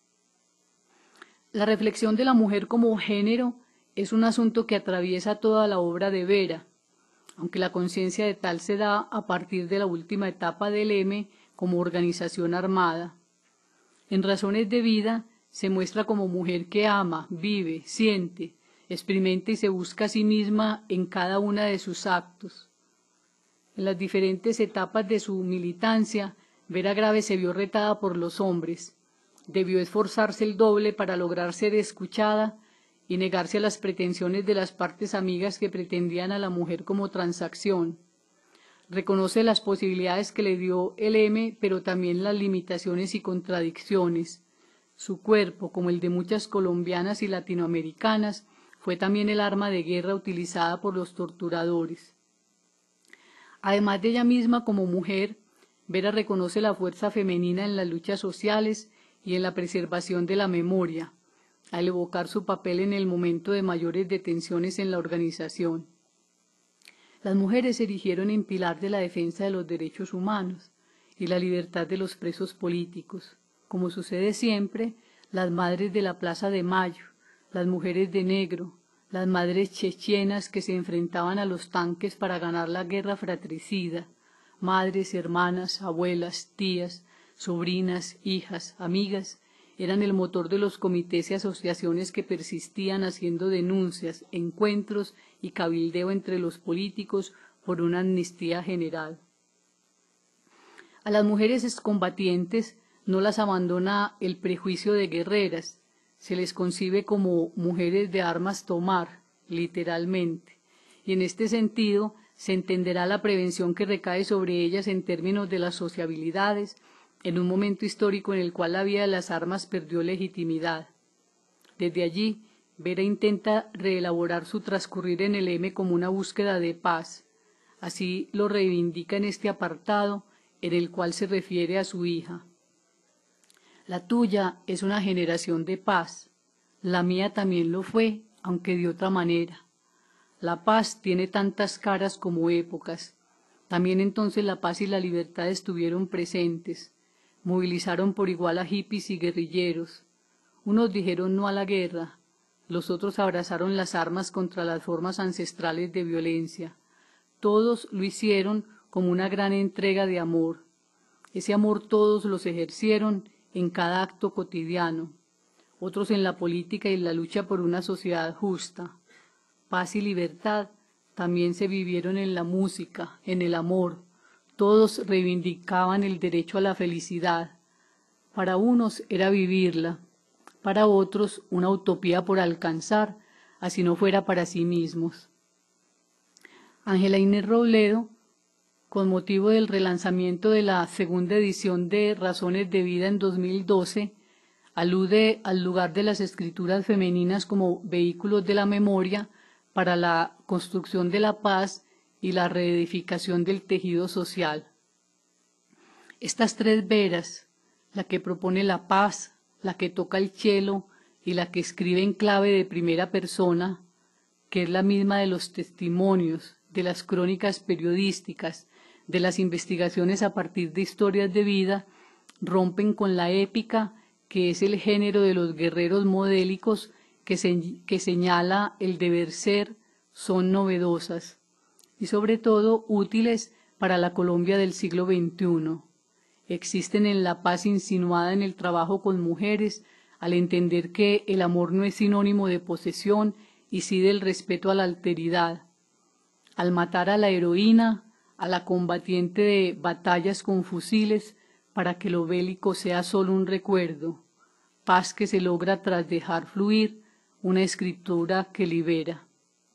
La reflexión de la mujer como género es un asunto que atraviesa toda la obra de Vera, aunque la conciencia de tal se da a partir de la última etapa del M como organización armada. En Razones de Vida se muestra como mujer que ama, vive, siente, experimenta y se busca a sí misma en cada una de sus actos. En las diferentes etapas de su militancia, Vera Grave se vio retada por los hombres. Debió esforzarse el doble para lograr ser escuchada y negarse a las pretensiones de las partes amigas que pretendían a la mujer como transacción. Reconoce las posibilidades que le dio el M, pero también las limitaciones y contradicciones. Su cuerpo, como el de muchas colombianas y latinoamericanas, fue también el arma de guerra utilizada por los torturadores. Además de ella misma como mujer, Vera reconoce la fuerza femenina en las luchas sociales y en la preservación de la memoria, al evocar su papel en el momento de mayores detenciones en la organización. Las mujeres se erigieron en pilar de la defensa de los derechos humanos y la libertad de los presos políticos. Como sucede siempre, las madres de la Plaza de Mayo, las mujeres de negro, las madres chechenas que se enfrentaban a los tanques para ganar la guerra fratricida, madres, hermanas, abuelas, tías, sobrinas, hijas, amigas, eran el motor de los comités y asociaciones que persistían haciendo denuncias, encuentros y cabildeo entre los políticos por una amnistía general. A las mujeres excombatientes no las abandona el prejuicio de guerreras, se les concibe como mujeres de armas tomar, literalmente, y en este sentido se entenderá la prevención que recae sobre ellas en términos de las sociabilidades, en un momento histórico en el cual la vía de las armas perdió legitimidad. Desde allí, Vera intenta reelaborar su transcurrir en el M como una búsqueda de paz. Así lo reivindica en este apartado, en el cual se refiere a su hija. La tuya es una generación de paz. La mía también lo fue, aunque de otra manera. La paz tiene tantas caras como épocas. También entonces la paz y la libertad estuvieron presentes. Movilizaron por igual a hippies y guerrilleros. Unos dijeron no a la guerra, los otros abrazaron las armas contra las formas ancestrales de violencia. Todos lo hicieron como una gran entrega de amor. Ese amor todos los ejercieron en cada acto cotidiano, otros en la política y en la lucha por una sociedad justa. Paz y libertad también se vivieron en la música, en el amor. Todos reivindicaban el derecho a la felicidad. Para unos era vivirla, para otros una utopía por alcanzar, así no fuera para sí mismos. Ángela Inés Robledo, con motivo del relanzamiento de la segunda edición de Razones de Vida en 2012, alude al lugar de las escrituras femeninas como vehículos de la memoria para la construcción de la paz y la reedificación del tejido social. Estas tres veras, la que propone la paz, la que toca el cielo y la que escribe en clave de primera persona, que es la misma de los testimonios, de las crónicas periodísticas, de las investigaciones a partir de historias de vida, rompen con la épica, que es el género de los guerreros modélicos que señala el deber ser, son novedosas y sobre todo útiles para la Colombia del siglo XXI. Existen en la paz insinuada en el trabajo con mujeres, al entender que el amor no es sinónimo de posesión y sí del respeto a la alteridad. Al matar a la heroína, a la combatiente de batallas con fusiles, para que lo bélico sea solo un recuerdo, paz que se logra tras dejar fluir una escritura que libera.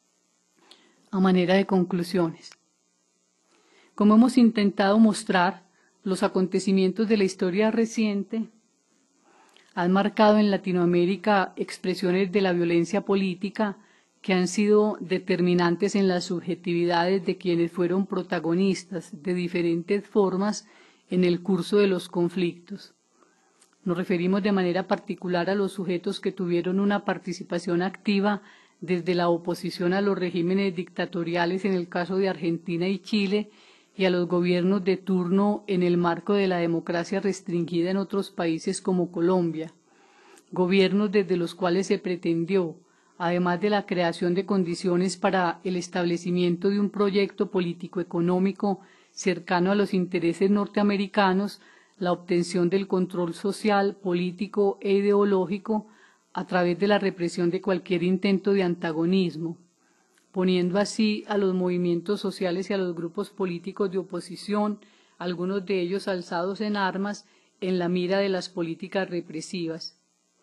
A manera de conclusiones. Como hemos intentado mostrar, los acontecimientos de la historia reciente han marcado en Latinoamérica expresiones de la violencia política que han sido determinantes en las subjetividades de quienes fueron protagonistas de diferentes formas en el curso de los conflictos. Nos referimos de manera particular a los sujetos que tuvieron una participación activa desde la oposición a los regímenes dictatoriales en el caso de Argentina y Chile y a los gobiernos de turno en el marco de la democracia restringida en otros países como Colombia, gobiernos desde los cuales se pretendió, además de la creación de condiciones para el establecimiento de un proyecto político-económico cercano a los intereses norteamericanos, la obtención del control social, político e ideológico a través de la represión de cualquier intento de antagonismo, poniendo así a los movimientos sociales y a los grupos políticos de oposición, algunos de ellos alzados en armas, en la mira de las políticas represivas.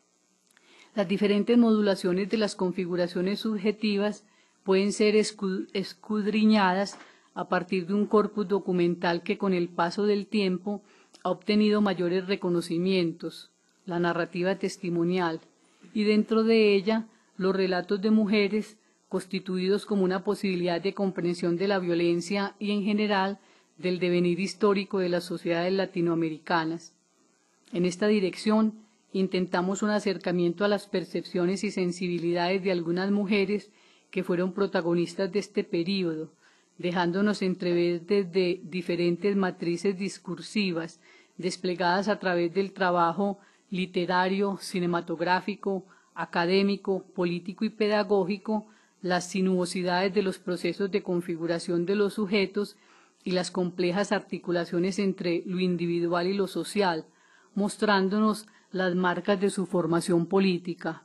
Las diferentes modulaciones de las configuraciones subjetivas pueden ser escudriñadas a partir de un corpus documental que con el paso del tiempo ha obtenido mayores reconocimientos, la narrativa testimonial, y dentro de ella los relatos de mujeres constituidos como una posibilidad de comprensión de la violencia y en general del devenir histórico de las sociedades latinoamericanas. En esta dirección intentamos un acercamiento a las percepciones y sensibilidades de algunas mujeres que fueron protagonistas de este período, dejándonos entrever desde diferentes matrices discursivas desplegadas a través del trabajo literario, cinematográfico, académico, político y pedagógico, las sinuosidades de los procesos de configuración de los sujetos y las complejas articulaciones entre lo individual y lo social, mostrándonos las marcas de su formación política.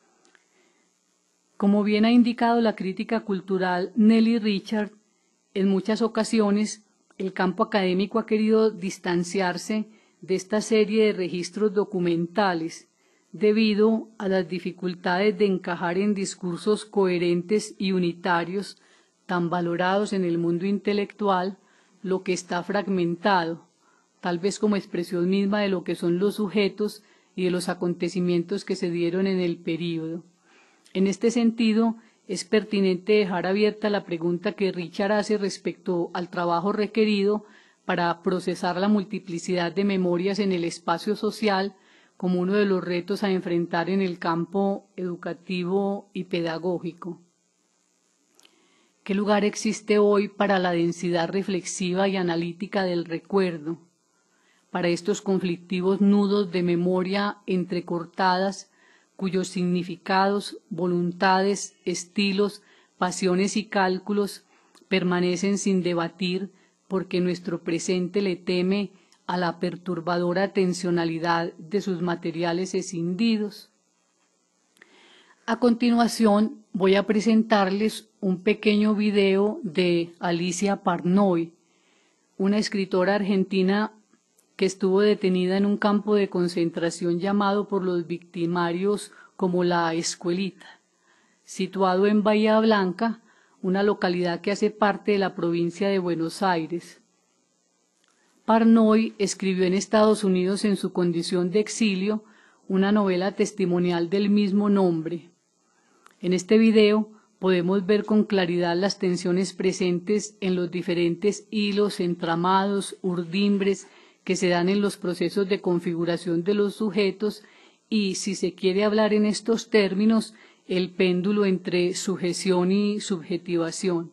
Como bien ha indicado la crítica cultural Nelly Richard, en muchas ocasiones el campo académico ha querido distanciarse de esta serie de registros documentales debido a las dificultades de encajar en discursos coherentes y unitarios tan valorados en el mundo intelectual lo que está fragmentado, tal vez como expresión misma de lo que son los sujetos y de los acontecimientos que se dieron en el período. En este sentido, es pertinente dejar abierta la pregunta que Richard hace respecto al trabajo requerido para procesar la multiplicidad de memorias en el espacio social como uno de los retos a enfrentar en el campo educativo y pedagógico. ¿Qué lugar existe hoy para la densidad reflexiva y analítica del recuerdo, para estos conflictivos nudos de memoria entrecortadas, cuyos significados, voluntades, estilos, pasiones y cálculos permanecen sin debatir porque nuestro presente le teme a la perturbadora tensionalidad de sus materiales escindidos? A continuación voy a presentarles un pequeño video de Alicia Parnoy, una escritora argentina que estuvo detenida en un campo de concentración llamado por los victimarios como La Escuelita, situado en Bahía Blanca, una localidad que hace parte de la provincia de Buenos Aires. Parnoy escribió en Estados Unidos en su condición de exilio una novela testimonial del mismo nombre. En este video podemos ver con claridad las tensiones presentes en los diferentes hilos, entramados, urdimbres que se dan en los procesos de configuración de los sujetos y, si se quiere hablar en estos términos, el péndulo entre sujeción y subjetivación.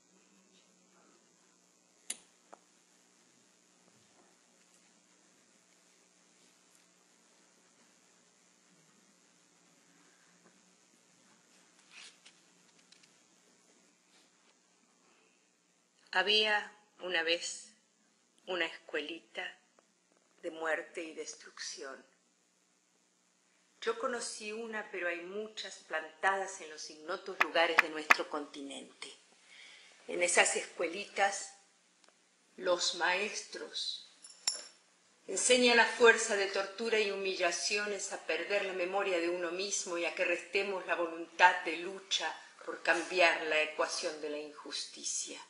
Había una vez una escuelita de muerte y destrucción. Yo conocí una, pero hay muchas plantadas en los ignotos lugares de nuestro continente. En esas escuelitas, los maestros enseñan a fuerza de tortura y humillaciones a perder la memoria de uno mismo y a que restemos la voluntad de lucha por cambiar la ecuación de la injusticia.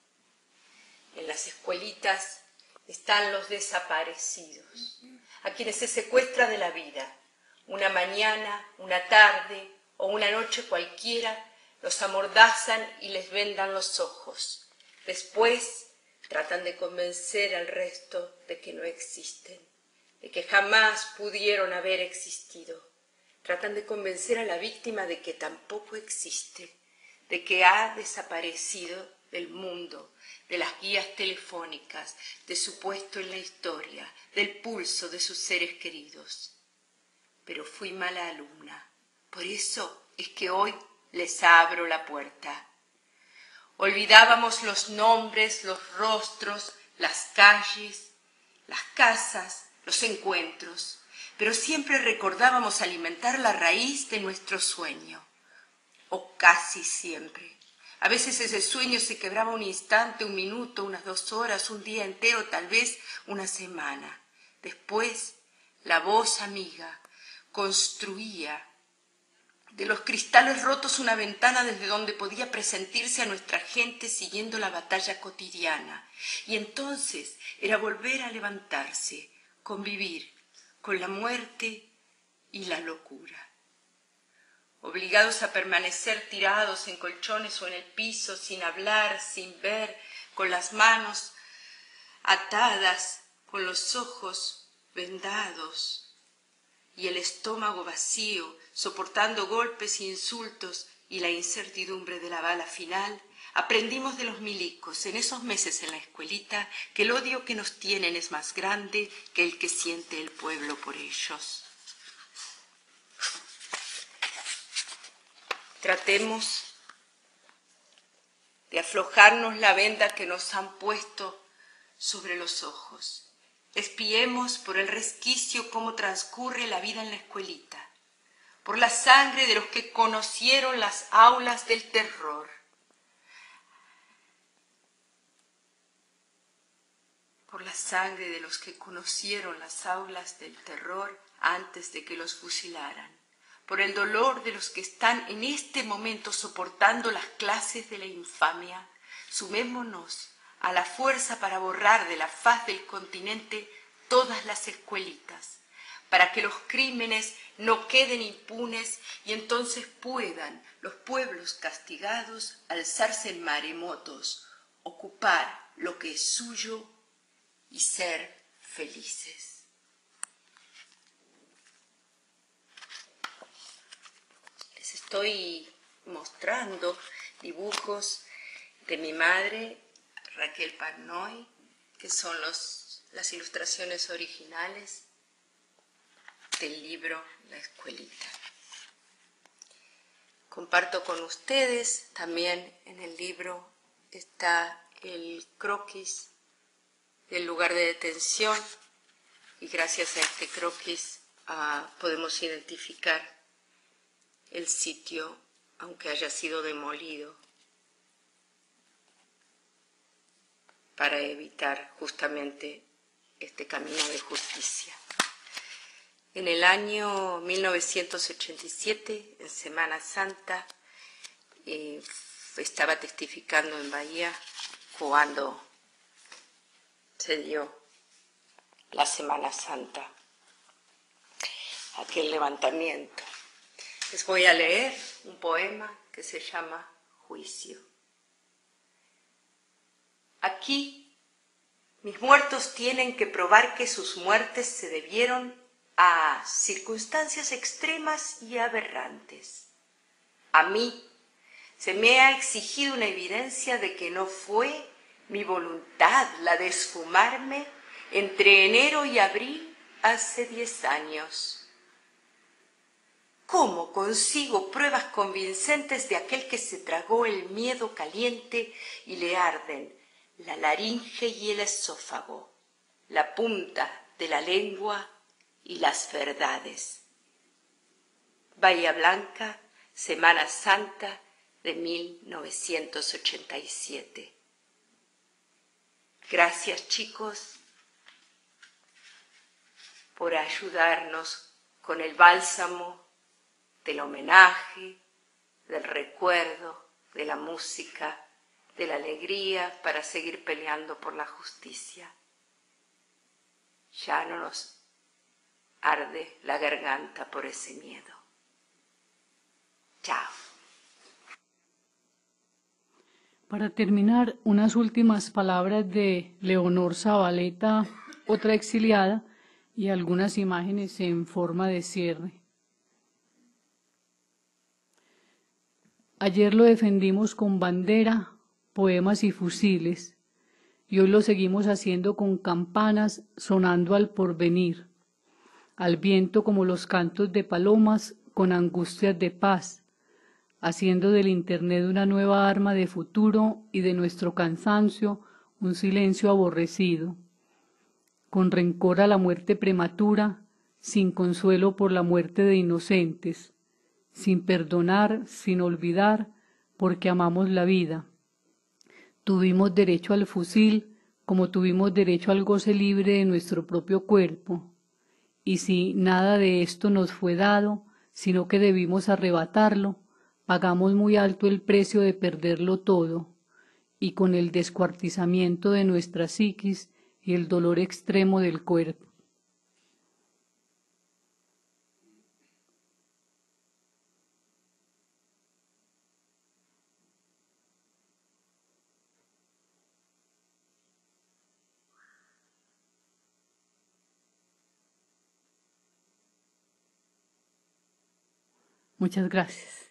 En las escuelitas están los desaparecidos, a quienes se secuestra de la vida. Una mañana, una tarde o una noche cualquiera, los amordazan y les vendan los ojos. Después tratan de convencer al resto de que no existen, de que jamás pudieron haber existido. Tratan de convencer a la víctima de que tampoco existe, de que ha desaparecido del mundo, de las guías telefónicas, de su puesto en la historia, del pulso de sus seres queridos. Pero fui mala alumna, por eso es que hoy les abro la puerta. Olvidábamos los nombres, los rostros, las calles, las casas, los encuentros, pero siempre recordábamos alimentar la raíz de nuestro sueño, o casi siempre. A veces ese sueño se quebraba un instante, un minuto, unas 2 horas, un día entero, tal vez una semana. Después, la voz amiga construía de los cristales rotos una ventana desde donde podía presentirse a nuestra gente siguiendo la batalla cotidiana. Y entonces era volver a levantarse, convivir con la muerte y la locura. Obligados a permanecer tirados en colchones o en el piso, sin hablar, sin ver, con las manos atadas, con los ojos vendados y el estómago vacío, soportando golpes e insultos y la incertidumbre de la bala final, aprendimos de los milicos en esos meses en la escuelita que el odio que nos tienen es más grande que el que siente el pueblo por ellos. Tratemos de aflojarnos la venda que nos han puesto sobre los ojos. Espiemos por el resquicio cómo transcurre la vida en la escuelita, por la sangre de los que conocieron las aulas del terror. Por la sangre de los que conocieron las aulas del terror antes de que los fusilaran. Por el dolor de los que están en este momento soportando las clases de la infamia, sumémonos a la fuerza para borrar de la faz del continente todas las escuelitas, para que los crímenes no queden impunes y entonces puedan los pueblos castigados alzarse en maremotos, ocupar lo que es suyo y ser felices. Estoy mostrando dibujos de mi madre, Raquel Parnoy, que son las ilustraciones originales del libro La Escuelita. Comparto con ustedes, también en el libro está el croquis del lugar de detención y gracias a este croquis podemos identificar el sitio, aunque haya sido demolido, para evitar justamente este camino de justicia. En el año 1987, en Semana Santa, estaba testificando en Bahía cuando se dio la Semana Santa, aquel levantamiento. Les voy a leer un poema que se llama Juicio. Aquí, mis muertos tienen que probar que sus muertes se debieron a circunstancias extremas y aberrantes. A mí se me ha exigido una evidencia de que no fue mi voluntad la de esfumarme entre enero y abril hace 10 años. ¿Cómo consigo pruebas convincentes de aquel que se tragó el miedo caliente y le arden la laringe y el esófago, la punta de la lengua y las verdades? Bahía Blanca, Semana Santa de 1987. Gracias, chicos, por ayudarnos con el bálsamo del homenaje, del recuerdo, de la música, de la alegría para seguir peleando por la justicia. Ya no nos arde la garganta por ese miedo. Chao. Para terminar, unas últimas palabras de Leonor Zabaleta, otra exiliada, y algunas imágenes en forma de cierre. Ayer lo defendimos con bandera, poemas y fusiles, y hoy lo seguimos haciendo con campanas sonando al porvenir, al viento como los cantos de palomas con angustias de paz, haciendo del Internet una nueva arma de futuro y de nuestro cansancio un silencio aborrecido, con rencor a la muerte prematura, sin consuelo por la muerte de inocentes, sin perdonar, sin olvidar, porque amamos la vida. Tuvimos derecho al fusil, como tuvimos derecho al goce libre de nuestro propio cuerpo. Y si nada de esto nos fue dado, sino que debimos arrebatarlo, pagamos muy alto el precio de perderlo todo, y con el descuartizamiento de nuestra psiquis y el dolor extremo del cuerpo. Muchas gracias.